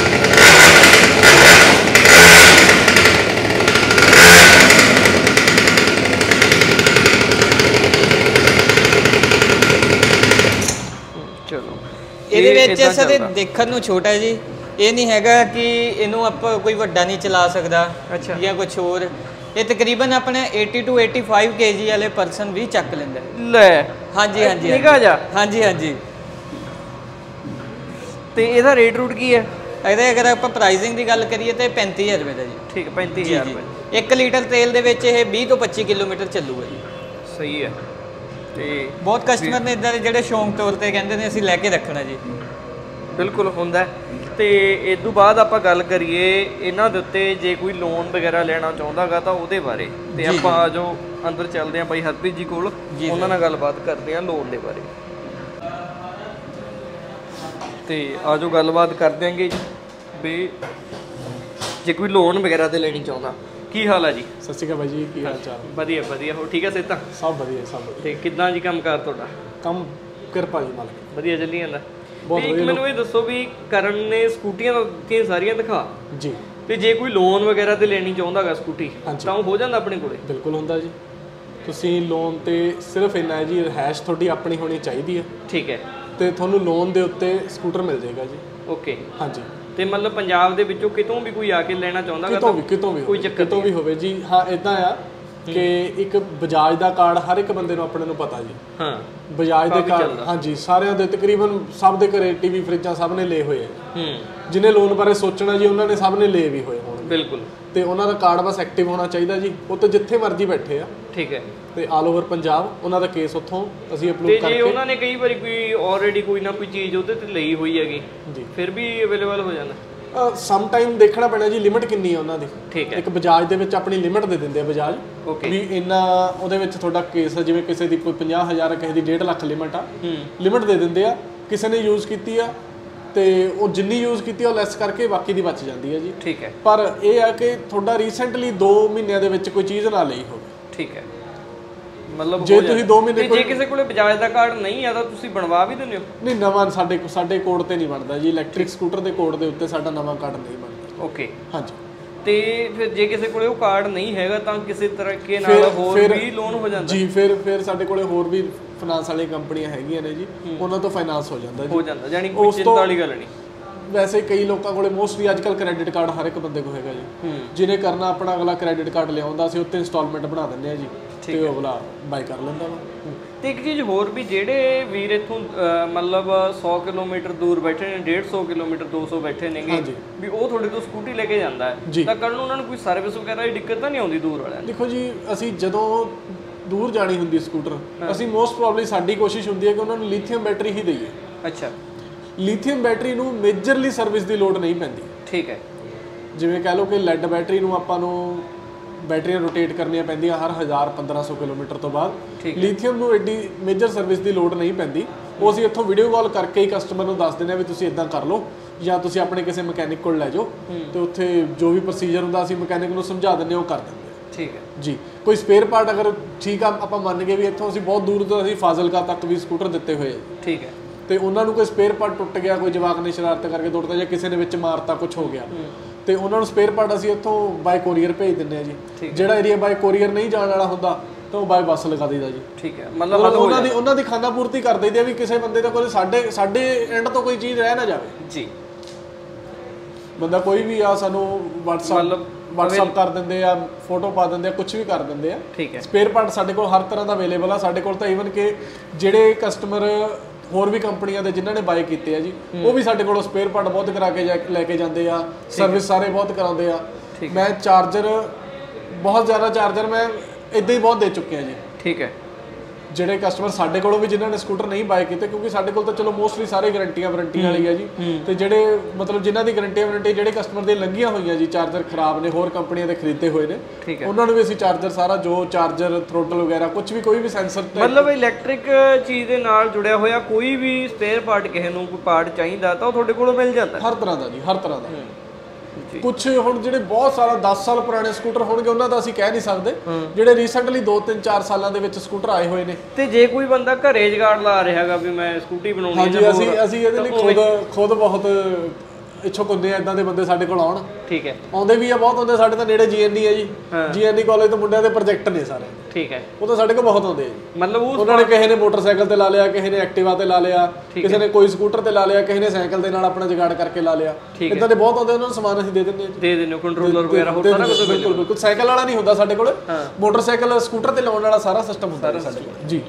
ਚਲੋ ਇਹਦੇ ਵਿੱਚ ਸਰ ਦੇਖਣ ਨੂੰ ਛੋਟਾ ਜੀ ਇਹ ਨਹੀਂ ਹੈਗਾ ਕਿ ਇਹਨੂੰ ਆਪਾਂ ਕੋਈ ਵੱਡਾ ਨਹੀਂ ਚਲਾ ਸਕਦਾ ਜਾਂ ਕੁਝ ਹੋਰ। ਇਹ ਤਕਰੀਬਨ ਆਪਣੇ 80 ਤੋਂ 85 kg ਵਾਲੇ ਪਰਸਨ ਵੀ ਚੱਕ ਲੈਂਦਾ ਲੈ। ਹਾਂਜੀ ਨਿਕਾ ਜਾ। ਹਾਂਜੀ ਤੇ ਇਹਦਾ ਰੇਟ ਰੂਟ ਕੀ ਹੈ? ਇਹਦੇ ਅਗਰ ਆਪਾਂ ਪ੍ਰਾਈਸਿੰਗ ਦੀ ਗੱਲ ਕਰੀਏ ਤੇ 35000 ਰੁਪਏ ਦਾ ਜੀ। ਠੀਕ ਹੈ 35000 ਰੁਪਏ। 1 ਲੀਟਰ ਤੇਲ ਦੇ ਵਿੱਚ ਇਹ 20 ਤੋਂ 25 ਕਿਲੋਮੀਟਰ ਚੱਲੂਗਾ ਜੀ। ਸਹੀ ਹੈ। ਤੇ ਬਹੁਤ ਕਸਟਮਰ ਨੇ ਇਦਾਂ ਦੇ ਜਿਹੜੇ ਸ਼ੌਂਕ ਤੌਰ ਤੇ ਕਹਿੰਦੇ ਨੇ ਅਸੀਂ ਲੈ ਕੇ ਰੱਖਣਾ ਜੀ। ਬਿਲਕੁਲ ਹੁੰਦਾ। ਤੇ ਇਸ ਤੋਂ ਬਾਅਦ ਆਪਾਂ ਗੱਲ ਕਰੀਏ ਇਹਨਾਂ ਦੇ ਉੱਤੇ ਜੇ ਕੋਈ ਲੋਨ ਵਗੈਰਾ ਲੈਣਾ ਚਾਹੁੰਦਾਗਾ ਤਾਂ ਉਹਦੇ ਬਾਰੇ ਤੇ ਆਪਾਂ ਆ ਜੋ ਅੰਦਰ ਚੱਲਦੇ ਹਾਂ ਬਾਈ ਹਰਪ੍ਰੀਤ ਜੀ ਕੋਲ ਉਹਨਾਂ ਨਾਲ ਗੱਲਬਾਤ ਕਰਦੇ ਹਾਂ ਲੋਨ ਦੇ ਬਾਰੇ। ਤੇ ਆ ਜੋ ਗੱਲਬਾਤ ਕਰ ਦਿਆਂਗੇ ਵੀ ਜੇ ਕੋਈ ਲੋਨ ਵਗੈਰਾ ਤੇ ਲੈਣੀ ਚਾਹੁੰਦਾ। ਕੀ ਹਾਲ ਹੈ ਜੀ? ਸਤਿ ਸ਼੍ਰੀ ਅਕਾਲ ਬਾਈ ਜੀ ਕੀ ਹਾਲ ਚਾਲ? ਵਧੀਆ ਹੋ ਠੀਕ ਹੈ ਸਿਹਤਾਂ? ਸਭ ਵਧੀਆ ਤੇ ਕਿੱਦਾਂ ਜੀ ਕੰਮ ਕਾਰ ਤੁਹਾਡਾ? ਕੰਮ ਕਿਰਪਾ ਜੀ ਮਾਲਕ ਵਧੀਆ ਚੱਲੀ ਜਾਂਦਾ। ਇੱਕ ਮੈਨੂੰ ਇਹ ਦੱਸੋ ਵੀ ਕਰਨ ਨੇ ਸਕੂਟੀਆਂ ਦਿੱਤੀਆਂ ਸਾਰੀਆਂ ਦਿਖਾ ਜੀ ਤੇ ਜੇ ਕੋਈ ਲੋਨ ਵਗੈਰਾ ਤੇ ਲੈਣੀ ਚਾਹੁੰਦਾਗਾ ਸਕੂਟੀ ਤਾਂ ਉਹ ਹੋ ਜਾਂਦਾ ਆਪਣੇ ਕੋਲੇ? ਬਿਲਕੁਲ ਹੁੰਦਾ ਜੀ। ਤੁਸੀਂ ਲੋਨ ਤੇ ਸਿਰਫ ਇੰਨਾ ਹੈ ਜੀ ਰਿਹਾਇਸ਼ ਤੁਹਾਡੀ ਆਪਣੀ ਹੋਣੀ ਚਾਹੀਦੀ ਹੈ। ਠੀਕ ਹੈ। ਤੇ ਤੁਹਾਨੂੰ ਲੋਨ ਦੇ ਉੱਤੇ ਸਕੂਟਰ ਮਿਲ ਜਾਏਗਾ ਜੀ। ਓਕੇ ਹਾਂਜੀ। ਤੇ ਮਤਲਬ ਪੰਜਾਬ ਦੇ ਵਿੱਚੋਂ ਕਿਤੋਂ ਵੀ ਕੋਈ ਆ ਕੇ ਲੈਣਾ ਚਾਹੁੰਦਾਗਾ ਕਿਤੋਂ ਵੀ ਕੋਈ ਚੱਕਰ ਕਿਤੋਂ ਵੀ ਹੋਵੇ ਜੀ। ਹਾਂ ਇਦਾਂ ਆ ਕਿ ਇੱਕ ਬਜਾਜ ਦਾ ਕਾਰਡ ਹਰ ਇੱਕ ਬੰਦੇ ਨੂੰ ਆਪਣੇ ਨੂੰ ਪਤਾ ਜੀ। ਹਾਂ ਬਜਾਜ ਦੇ ਕਾਰਡ ਹਾਂਜੀ ਸਾਰਿਆਂ ਦੇ ਤਕਰੀਬਨ ਸਭ ਦੇ ਘਰੇ ਟੀਵੀ ਫਰਿੱਜਾਂ ਸਭ ਨੇ ਲਏ ਹੋਏ ਆ। ਜਿਹਨੇ ਲੋਨ ਬਾਰੇ ਸੋਚਣਾ ਜੀ ਉਹਨਾਂ ਨੇ ਸਭ ਨੇ ਲਏ ਵੀ ਹੋਏ ਹੋਣਗੇ। ਬਿਲਕੁਲ। ਤੇ ਉਹਨਾਂ ਦਾ ਕਾਰਡ ਬਸ ਐਕਟਿਵ ਹੋਣਾ ਚਾਹੀਦਾ ਜੀ। ਉਹ ਤਾਂ ਜਿੱਥੇ ਮਰਜ਼ੀ ਬੈਠੇ ਆ। ਠੀਕ ਹੈ। ਤੇ ਆਲ ਓਵਰ ਪੰਜਾਬ ਉਹਨਾਂ ਦਾ ਕੇਸ ਉੱਥੋਂ ਅਸੀਂ ਅਪਲੋਡ ਕਰਕੇ। ਤੇ ਜੇ ਉਹਨਾਂ ਨੇ ਕਈ ਵਾਰੀ ਕੋਈ ਆਲਰੇਡੀ ਕੋਈ ਨਾ ਕੋਈ ਚੀਜ਼ ਉਹਦੇ ਤੇ ਲਈ ਹੋਈ ਹੈਗੀ ਜੀ ਫਿਰ ਵੀ ਅਵੇਲੇਬਲ ਹੋ ਜਾਂਦਾ? ਸਮ ਟਾਈਮ ਦੇਖਣਾ ਪੈਣਾ ਜੀ ਲਿਮਿਟ ਕਿੰਨੀ ਹੈ ਉਹਨਾਂ ਦੀ। ਠੀਕ ਹੈ। ਇੱਕ ਬਜਾਜ ਦੇ ਵਿੱਚ ਆਪਣੀ ਲਿਮਿਟ ਦੇ ਦਿੰਦੇ ਆ ਬਜਾਜ ਵੀ ਇੰਨਾ ਉਹਦੇ ਵਿੱਚ ਤੁਹਾਡਾ ਕੇਸ ਜਿਵੇਂ ਕਿਸੇ ਦੀ ਕੋਈ 50000 ਕਿਸੇ ਦੀ 1.5 ਲੱਖ ਲਿਮਿਟ ਆ ਲਿਮਿਟ ਦੇ ਦਿੰਦੇ ਆ ਕਿਸੇ ਨੇ ਯੂਜ਼ ਕੀਤੀ ਆ ਤੇ ਉਹ ਜਿੰਨੀ ਯੂਜ਼ ਕੀਤੀ ਉਹ ਲੈਸ ਕਰਕੇ ਬਾਕੀ ਦੀ ਬਚ ਜਾਂਦੀ ਹੈ ਜੀ। ਠੀਕ ਹੈ। ਪਰ ਇਹ ਆ ਕਿ ਤੁਹਾਡਾ ਰੀਸੈਂਟਲੀ 2 ਮਹੀਨਿਆਂ ਦੇ ਵਿੱਚ ਕੋਈ ਚੀਜ਼ ਨਾ ਲਈ ਹੋਵੇ। ਠੀਕ ਹੈ। ਮਤਲਬ ਜੇ ਤੁਸੀਂ 2 ਮਹੀਨੇ ਜੇ ਕਿਸੇ ਕੋਲੇ ਬਜਾਜ ਦਾ ਕਾਰਡ ਨਹੀਂ ਆ ਤਾਂ ਤੁਸੀਂ ਬਣਵਾ ਵੀ ਦਿੰਦੇ ਹੋ? ਨਹੀਂ, ਨਵਾਂ ਸਾਡੇ ਕੋਡ ਤੇ ਨਹੀਂ ਬਣਦਾ ਜੀ। ਇਲੈਕਟ੍ਰਿਕ ਸਕੂਟਰ ਦੇ ਕੋਡ ਦੇ ਉੱਤੇ ਸਾਡਾ ਨਵਾਂ ਕਾਰਡ ਨਹੀਂ ਬਣਦਾ। ਓਕੇ, ਹਾਂਜੀ। ਤੇ ਫਿਰ ਜੇ ਕਿਸੇ ਕੋਲੇ ਉਹ ਕਾਰਡ ਨਹੀਂ ਹੈਗਾ ਤਾਂ ਕਿਸੇ ਤਰੀਕੇ ਨਾਲ ਹੋਰ ਵੀ ਲੋਨ ਹੋ ਜਾਂਦਾ ਜੀ? ਫਿਰ ਸਾਡੇ ਕੋਲੇ ਹੋਰ ਵੀ ਫਾਈਨਾਂਸ ਵਾਲੀਆਂ ਕੰਪਨੀਆਂ ਹੈਗੀਆਂ ਨੇ ਜੀ, ਉਹਨਾਂ ਤੋਂ ਫਾਈਨਾਂਸ ਹੋ ਜਾਂਦਾ ਜੀ। ਯਾਨੀ ਕੋਈ ਚਿੰਤਾ ਵਾਲੀ ਗੱਲ ਨਹੀਂ। ਵੈਸੇ ਕਈ ਲੋਕਾਂ ਕੋਲੇ ਮੋਸਟਲੀ ਅੱਜ ਕੱਲ ਕ੍ਰੈਡਿਟ ਕਾਰਡ ਹਰ ਇੱਕ ਬੰਦੇ ਕੋਲ ਹੈਗਾ ਜੀ। ਜਿਹਨੇ ਕਰਨਾ ਆਪਣਾ ਅਗਲਾ ਕ੍ਰੈਡਿਟ ਕਾਰਡ ਲਿਆਉਂਦਾ, ਅਸੀਂ ਉੱਤੇ ਇੰਸਟਾਲਮੈਂਟ ਬਣਾ ਦਿੰਦੇ ਆ ਜੀ, ਤੇ ਉਹ ਅਗਲਾ ਬਾਈ ਕਰ ਲੈਂਦਾ ਵਾ। ਤੇ ਇੱਕ ਚੀਜ਼ ਹੋਰ ਵੀ, ਜਿਹੜੇ ਵੀਰ ਇੱਥੋਂ ਮਤਲਬ 100 ਕਿਲੋਮੀਟਰ ਦੂਰ ਬੈਠੇ ਨੇ, 150 ਕਿਲੋਮੀਟਰ 200 ਬੈਠੇ ਨੇਗੇ, ਵੀ ਉਹ ਤੁਹਾਡੇ ਤੋਂ ਸਕੂਟੀ ਲੈ ਕੇ ਜਾਂਦਾ ਹੈ, ਤਾਂ ਕੱਲ ਨੂੰ ਉਹਨਾਂ ਨੂੰ ਕੋਈ ਸਰਵਿਸ ਵਗੈਰਾ ਦੀ ਦਿੱਕਤ ਤਾਂ ਨਹੀਂ ਆਉਂਦੀ ਦੂਰ ਵਾਲਿਆਂ ਨੂੰ? ਦੇਖੋ ਜੀ, ਅਸੀਂ ਜਦੋਂ ਦੂਰ ਜਾਣੀ ਹੁੰਦੀ ਸਕੂਟਰ, ਅਸੀਂ ਮੋਸਟ ਪ੍ਰੋਬਬਲੀ ਸਾਡੀ ਕੋਸ਼ਿਸ਼ ਹੁੰਦੀ ਹੈ ਕਿ ਉਹਨਾਂ ਨੂੰ ਲੀਥੀਅਮ ਬੈਟਰੀ ਹੀ ਦਈਏ। ਅੱਛਾ। ਲੀਥੀਅਮ ਬੈਟਰੀ ਨੂੰ ਮੇਜਰਲੀ ਸਰਵਿਸ ਦੀ ਲੋੜ ਨਹੀਂ ਪੈਂਦੀ। ਠੀਕ ਹੈ। ਜਿਵੇਂ ਕਹਿ ਲਓ ਕਿ ਲੈਡ ਬੈਟਰੀ ਨੂੰ ਆਪਾਂ ਨੂੰ ਬੈਟਰੀਆਂ ਰੋਟੇਟ ਕਰਨੀਆਂ ਪੈਂਦੀਆਂ ਹਰ 1000-1500 ਕਿਲੋਮੀਟਰ ਤੋਂ ਬਾਅਦ। ਲੀਥੀਅਮ ਨੂੰ ਐਡੀ ਮੇਜਰ ਸਰਵਿਸ ਦੀ ਲੋੜ ਨਹੀਂ ਪੈਂਦੀ। ਉਹ ਅਸੀਂ ਇੱਥੋਂ ਵੀਡੀਓ ਕਾਲ ਕਰਕੇ ਹੀ ਕਸਟਮਰ ਨੂੰ ਦੱਸ ਦਿੰਦੇ ਆ ਵੀ ਤੁਸੀਂ ਇਦਾਂ ਕਰ ਲਓ, ਜਾਂ ਤੁਸੀਂ ਆਪਣੇ ਕਿਸੇ ਮਕੈਨਿਕ ਕੋਲ ਲੈ ਜਾਓ, ਤੇ ਉੱਥੇ ਜੋ ਵੀ ਪ੍ਰੋਸੀਜਰ ਹੁੰਦਾ ਅਸੀਂ ਮਕੈਨਿਕ ਨੂੰ ਸਮਝਾ ਦਿੰਦੇ ਉਹ ਕਰ ਦਿੰਦੇ ਆ। ਠੀਕ ਹੈ ਜੀ। ਕੋਈ ਸਪੇਅਰ ਪਾਰਟ ਅਗਰ ਠੀਕ ਆ, ਆਪਾਂ ਮੰਨ ਗਏ ਵੀ ਇੱਥੋਂ ਅਸੀਂ ਬਹੁਤ ਦੂਰ ਤੋਂ ਅਸੀਂ ਫਾਜ਼ਿਲਕਾ ਤੱਕ ਵੀ ਸਕੂਟਰ ਦਿੱਤੇ ਹੋਏ ਆ। ਠੀਕ ਹੈ। ਤੇ ਉਹਨਾਂ ਨੂੰ ਕੋਈ ਸਪੇਅਰ ਪਾਰਟ ਟੁੱਟ ਗਿਆ, ਕੋਈ ਜਵਾਕ ਨੇ ਸ਼ਰਾਰਤ ਕਰਕੇ ਤੋੜਤਾ, ਜਾਂ ਕਿਸੇ ਨੇ ਵਿੱਚ ਮਾਰਤਾ, ਕੁਝ ਹੋ ਗਿਆ, ਤੇ ਉਹਨਾਂ ਨੂੰ ਸਪੇਅਰ ਪਾਰਟ ਅਸੀਂ ਇੱਥੋਂ ਬਾਈ ਕੋਰੀਅਰ ਭੇਜ ਦਿੰਦੇ ਆ ਜੀ। ਜਿਹੜਾ ਏਰੀਆ ਬਾਈ ਕੋਰੀਅਰ ਨਹੀਂ ਜਾਣ ਵਾਲਾ ਹੁੰਦਾ ਤਾਂ ਉਹ ਬਾਈ ਬੱਸ ਲਗਾ ਦਈਦਾ ਜੀ। ਠੀਕ ਹੈ। ਮਤਲਬ ਉਹਨਾਂ ਦੀ ਖਾਨਾ ਪੂਰਤੀ ਕਰ ਦਈਦੀ ਆ ਵੀ ਕਿਸੇ ਬੰਦੇ ਦਾ ਕੋਈ ਸਾਡੇ ਐਂਡ ਤੋਂ ਕੋਈ ਚੀਜ਼ ਰਹਿ ਨਾ ਜਾਵੇ ਜੀ। ਬੰਦਾ ਕੋਈ ਵੀ ਆ ਸਾਨੂੰ WhatsApp ਕਰ ਦਿੰਦੇ ਆ, ਫੋਟੋ ਪਾ ਦਿੰਦੇ ਆ, ਕੁਝ ਵੀ ਕਰ ਦਿੰਦੇ ਆ। ਠੀਕ ਹੈ। ਸਪੇਅਰ ਪਾਰਟ ਸਾਡੇ ਕੋਲ ਹਰ ਤਰ੍ਹਾਂ ਦਾ ਅਵੇਲੇਬਲ ਆ। ਸਾਡੇ ਕੋਲ ਤਾਂ ਈਵਨ ਕਿ ਜਿਹੜੇ ਕਸਟਮਰ ਹੋਰ ਵੀ ਕੰਪਨੀਆਂ ਦੇ ਜਿਨ੍ਹਾਂ ਨੇ ਬਾਈ ਕੀਤੇ ਆ ਜੀ, ਉਹ ਵੀ ਸਾਡੇ ਕੋਲੋਂ ਸਪੇਅਰ ਪਾਰਟ ਬਹੁਤ ਕਰਾ ਕੇ ਲੈ ਕੇ ਜਾਂਦੇ ਆ। ਸਰਵਿਸ ਸਾਰੇ ਬਹੁਤ ਕਰਾਉਂਦੇ ਆ। ਮੈਂ ਚਾਰਜਰ, ਬਹੁਤ ਜ਼ਿਆਦਾ ਚਾਰਜਰ ਮੈਂ ਇਦਾਂ ਹੀ ਬਹੁਤ ਦੇ ਚੁੱਕਿਆ ਜੀ। ਠੀਕ ਹੈ। ਜਿਹੜੇ ਕਸਟਮਰ ਸਾਡੇ ਕੋਲੋਂ ਵੀ ਜਿਨ੍ਹਾਂ ਨੇ ਸਕੂਟਰ ਨਹੀਂ ਬਾਈ ਕੀਤੇ, ਕਿਉਂਕਿ ਸਾਡੇ ਕੋਲ ਤਾਂ ਚਲੋ ਮੋਸਟਲੀ ਸਾਰੇ ਵਾਰੰਟੀ ਵਾਲੀ ਆ ਜੀ, ਤੇ ਜਿਹੜੇ ਮਤਲਬ ਜਿਨ੍ਹਾਂ ਦੀ ਵਾਰੰਟੀ ਜਿਹੜੇ ਕਸਟਮਰ ਦੇ ਲੱਗੀਆਂ ਹੋਈਆਂ ਜੀ, ਚਾਰਜਰ ਖਰਾਬ ਨੇ, ਹੋਰ ਕੰਪਨੀਆਂ ਦੇ ਖਰੀਦੇ ਹੋਏ ਨੇ, ਉਹਨਾਂ ਨੂੰ ਵੀ ਅਸੀਂ ਚਾਰਜਰ ਸਾਰਾ ਜੋ ਚਾਰਜਰ ਥ੍ਰੋਟਲ ਵਗੈਰਾ ਕੁਝ ਵੀ, ਕੋਈ ਵੀ ਸੈਂਸਰ, ਮਤਲਬ ਇਲੈਕਟ੍ਰਿਕ ਚੀਜ਼ ਦੇ ਨਾਲ ਜੁੜਿਆ ਹੋਇਆ ਕੋਈ ਵੀ ਸਪੇਅਰ ਪਾਰਟ ਕਿਸੇ ਨੂੰ ਕੋਈ ਪਾਰਟ ਚਾਹੀਦਾ ਤਾਂ ਉਹ ਤੁਹਾਡੇ ਕੋਲੋਂ ਮਿਲ ਜਾਂਦਾ ਹਰ ਤਰ੍ਹਾਂ ਦਾ ਜੀ, ਹਰ ਤਰ੍ਹਾਂ ਦਾ। ਕੁਝ ਹੁਣ ਜਿਹੜੇ ਬਹੁਤ ਸਾਲ 10 ਸਾਲ ਪੁਰਾਣੇ ਸਕੂਟਰ ਹੋਣਗੇ ਉਹਨਾਂ ਦਾ ਅਸੀਂ ਕਹਿ ਨਹੀਂ ਸਕਦੇ, ਜਿਹੜੇ ਰੀਸੈਂਟਲੀ 2-3-4 ਸਾਲਾਂ ਦੇ ਵਿੱਚ ਸਕੂਟਰ ਆਏ ਹੋਏ ਨੇ। ਤੇ ਜੇ ਕੋਈ ਬੰਦਾ ਘਰੇ ਜਗਾੜ ਲਾ ਰਿਹਾ ਹੈਗਾ ਵੀ ਮੈਂ ਸਕੂਟੀ ਬਣਾਉਣੀ ਹੈ, ਹਾਂਜੀ, ਅਸੀਂ ਇਹਦੇ ਲਈ ਖੁਦ ਬਹੁਤ ਇੱਛੁਕ ਹੁੰਦੇ ਆ ਇਦਾਂ ਦੇ ਬੰਦੇ ਸਾਡੇ ਕੋਲ ਆਉਣ। ਠੀਕ ਹੈ। ਆਉਂਦੇ ਵੀ ਆ, ਬਹੁਤ ਆਉਂਦੇ। ਸਾਡੇ ਤਾਂ ਨੇੜੇ GND ਹੈ ਜੀ, GND ਕਾਲਜ ਤੋਂ ਮੁੰਡਿਆਂ ਦੇ ਪ੍ਰੋਜੈਕਟ ਨੇ ਸਾਰੇ। ਠੀਕ ਹੈ। ਉਹ ਤਾਂ ਸਾਡੇ ਕੋਲ ਬਹੁਤ ਆਉਂਦੇ ਆ। ਮਤਲਬ ਉਹਨਾਂ ਨੇ ਕਿਸੇ ਨੇ ਮੋਟਰਸਾਈਕਲ ਤੇ ਲਾ ਲਿਆ, ਕਿਸੇ ਨੇ ਐਕਟਿਵਾ ਤੇ ਲਾ ਲਿਆ, ਕਿਸੇ ਨੇ ਕੋਈ ਸਕੂਟਰ ਤੇ ਲਾ ਲਿਆ, ਕਿਸੇ ਨੇ ਸਾਈਕਲ ਦੇ ਨਾਲ ਆਪਣਾ ਜੁਗਾੜ ਕਰਕੇ ਲਾ ਲਿਆ। ਇਦਾਂ ਦੇ ਬਹੁਤ ਆਉਂਦੇ, ਉਹਨਾਂ ਨੂੰ ਸਮਾਨ ਅਸੀਂ ਦੇ ਦਿੰਦੇ ਹਾਂ। ਕੰਟਰੋਲਰ ਵਗੈਰਾ ਹੋਰ ਸਾਰਾ ਕੁਝ। ਬਿਲਕੁਲ। ਸਾਈਕਲ ਵਾਲਾ ਨਹੀਂ ਹੁੰਦਾ ਸਾਡੇ ਕੋਲ, ਮੋਟਰਸਾਈਕਲ ਸਕੂਟਰ ਤੇ ਲਾਉਣ ਵਾਲਾ ਸਾਰਾ ਸਿਸਟਮ ਹੁੰਦਾ ਸਾਡੇ ਕੋਲ ਜੀ।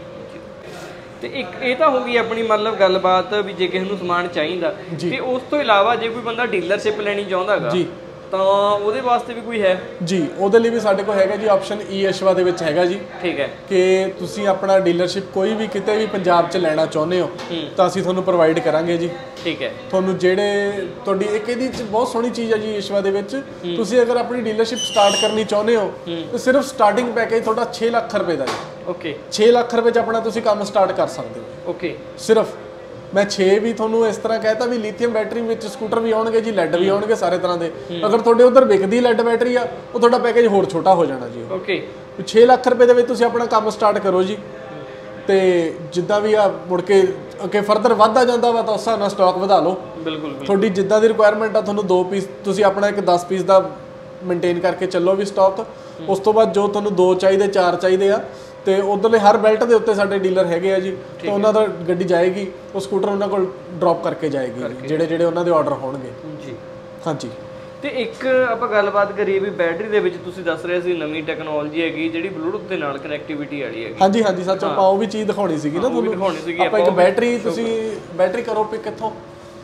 ਤੇ ਇੱਕ ਇਹ ਤਾਂ ਹੋ ਗਈ ਆਪਣੀ ਮਤਲਬ ਗੱਲਬਾਤ ਵੀ ਜੇ ਕਿਸੇ ਨੂੰ ਸਮਾਨ ਚਾਹੀਦਾ। ਤੇ ਉਸ ਤੋਂ ਇਲਾਵਾ ਜੇ ਕੋਈ ਬੰਦਾ ਡੀਲਰਸ਼ਿਪ ਲੈਣੀ ਚਾਹੁੰਦਾ ਹੈਗਾ ਜੀ, ਤਾਂ ਉਹਦੇ ਵਾਸਤੇ ਵੀ ਕੋਈ ਹੈ ਜੀ? ਉਹਦੇ ਲਈ ਵੀ ਸਾਡੇ ਕੋਲ ਹੈਗਾ ਜੀ ਆਪਸ਼ਨ, ਈ-ਅਸ਼ਵਾ ਦੇ ਵਿੱਚ ਹੈਗਾ ਜੀ। ਠੀਕ ਹੈ। ਕਿ ਤੁਸੀਂ ਆਪਣਾ ਡੀਲਰਸ਼ਿਪ ਕੋਈ ਵੀ ਕਿਤੇ ਵੀ ਪੰਜਾਬ 'ਚ ਲੈਣਾ ਚਾਹੁੰਦੇ ਹੋ ਤਾਂ ਅਸੀਂ ਤੁਹਾਨੂੰ ਪ੍ਰੋਵਾਈਡ ਕਰਾਂਗੇ ਜੀ। ਠੀਕ ਹੈ। ਤੁਹਾਨੂੰ ਜਿਹੜੇ ਤੁਹਾਡੀ ਇੱਕ ਇਹਦੀ 'ਚ ਬਹੁਤ ਸੋਹਣੀ ਚੀਜ਼ ਹੈ ਜੀ ਈ-ਅਸ਼ਵਾ ਦੇ ਵਿੱਚ, ਤੁਸੀਂ ਅਗਰ ਆਪਣੀ ਡੀਲਰਸ਼ਿਪ ਸਟਾਰਟ ਕਰਨੀ ਚਾਹੁੰਦੇ ਹੋ ਤਾਂ ਸਿਰਫ ਸਟਾਰਟਿੰਗ ਪੈਕੇਜ ਤੁਹਾਡਾ 6 ਲੱਖ ਰੁਪਏ ਦਾ ਜੀ। ਓਕੇ। 6 ਲੱਖ ਰੁਪਏ 'ਚ ਆਪਣਾ ਤੁਸੀਂ ਕੰਮ ਸਟਾਰਟ ਕਰ ਸਕਦੇ ਹੋ। ਓਕੇ। ਸਿਰਫ ਮੈਂ 6 ਵੀ ਤੁਹਾਨੂੰ ਇਸ ਤਰ੍ਹਾਂ ਕਹਿਤਾ ਵੀ ਲੀਥੀਅਮ ਬੈਟਰੀ ਵਿੱਚ ਸਕੂਟਰ ਵੀ ਆਉਣਗੇ ਜੀ, ਲੈਡ ਵੀ ਆਉਣਗੇ, ਸਾਰੇ ਤਰ੍ਹਾਂ ਦੇ। ਅਗਰ ਤੁਹਾਡੇ ਉਧਰ ਵਿਕਦੀ ਲੈਡ ਬੈਟਰੀ ਆ, ਉਹ ਤੁਹਾਡਾ ਪੈਕੇਜ ਹੋਰ ਛੋਟਾ ਹੋ ਜਾਣਾ ਜੀ। ਓਕੇ। 6 ਲੱਖ ਰੁਪਏ ਦੇ ਵਿੱਚ ਤੁਸੀਂ ਆਪਣਾ ਕੰਮ ਸਟਾਰਟ ਕਰੋ ਜੀ, ਤੇ ਜਿੱਦਾਂ ਵੀ ਆ ਮੁੜ ਕੇ ਅੱਗੇ ਫਰਦਰ ਵੱਧਦਾ ਜਾਂਦਾ ਵਾ ਤਾਂ ਉਸ ਹਿਸਾਬ ਨਾਲ ਸਟਾਕ ਵਧਾ ਲਓ। ਬਿਲਕੁਲ। ਤੁਹਾਡੀ ਜਿੱਦਾਂ ਦੀ ਰਿਕੁਆਇਰਮੈਂਟ ਆ, ਤੁਹਾਨੂੰ 2 ਪੀਸ ਤੁਸੀਂ ਆਪਣਾ ਇੱਕ 10 ਪੀਸ ਦਾ ਮੇਨਟੇਨ ਕਰਕੇ ਚੱਲੋ ਵੀ ਸਟਾਕ। ਉਸ ਤੋਂ ਬਾਅਦ ਜੋ ਤੁਹਾਨੂੰ 2 ਚਾਹੀਦੇ, 4 ਚਾਹੀਦੇ ਆ, ਤੇ ਉਧਰਲੇ ਹਰ ਬੈਲਟ ਦੇ ਉੱਤੇ ਸਾਡੇ ਡੀਲਰ ਹੈਗੇ ਆ ਜੀ, ਤੇ ਉਹਨਾਂ ਦਾ ਗੱਡੀ ਜਾਏਗੀ, ਉਹ ਸਕੂਟਰ ਉਹਨਾਂ ਕੋਲ ਡ੍ਰੌਪ ਕਰਕੇ ਜਾਏਗੀ, ਜਿਹੜੇ ਉਹਨਾਂ ਦੇ ਆਰਡਰ ਹੋਣਗੇ ਜੀ। ਹਾਂਜੀ। ਤੇ ਇੱਕ ਆਪਾਂ ਗੱਲਬਾਤ ਕਰੀਏ ਵੀ ਬੈਟਰੀ ਦੇ ਵਿੱਚ ਤੁਸੀਂ ਦੱਸ ਰਹੇ ਸੀ ਨਵੀਂ ਟੈਕਨੋਲੋਜੀ ਹੈਗੀ ਜਿਹੜੀ ਬਲੂਟੁੱਥ ਦੇ ਨਾਲ ਕਨੈਕਟੀਵਿਟੀ ਵਾਲੀ ਹੈਗੀ। ਹਾਂਜੀ ਹਾਂਜੀ, ਸੱਚ ਆਪਾਂ ਉਹ ਵੀ ਚੀਜ਼ ਦਿਖਾਉਣੀ ਸੀਗੀ ਨਾ ਤੁਹਾਨੂੰ। ਆਪਾਂ ਇੱਕ ਬੈਟਰੀ, ਤੁਸੀਂ ਬੈਟਰੀ ਕਰੋ ਪਿਕ ਇੱਥੋਂ,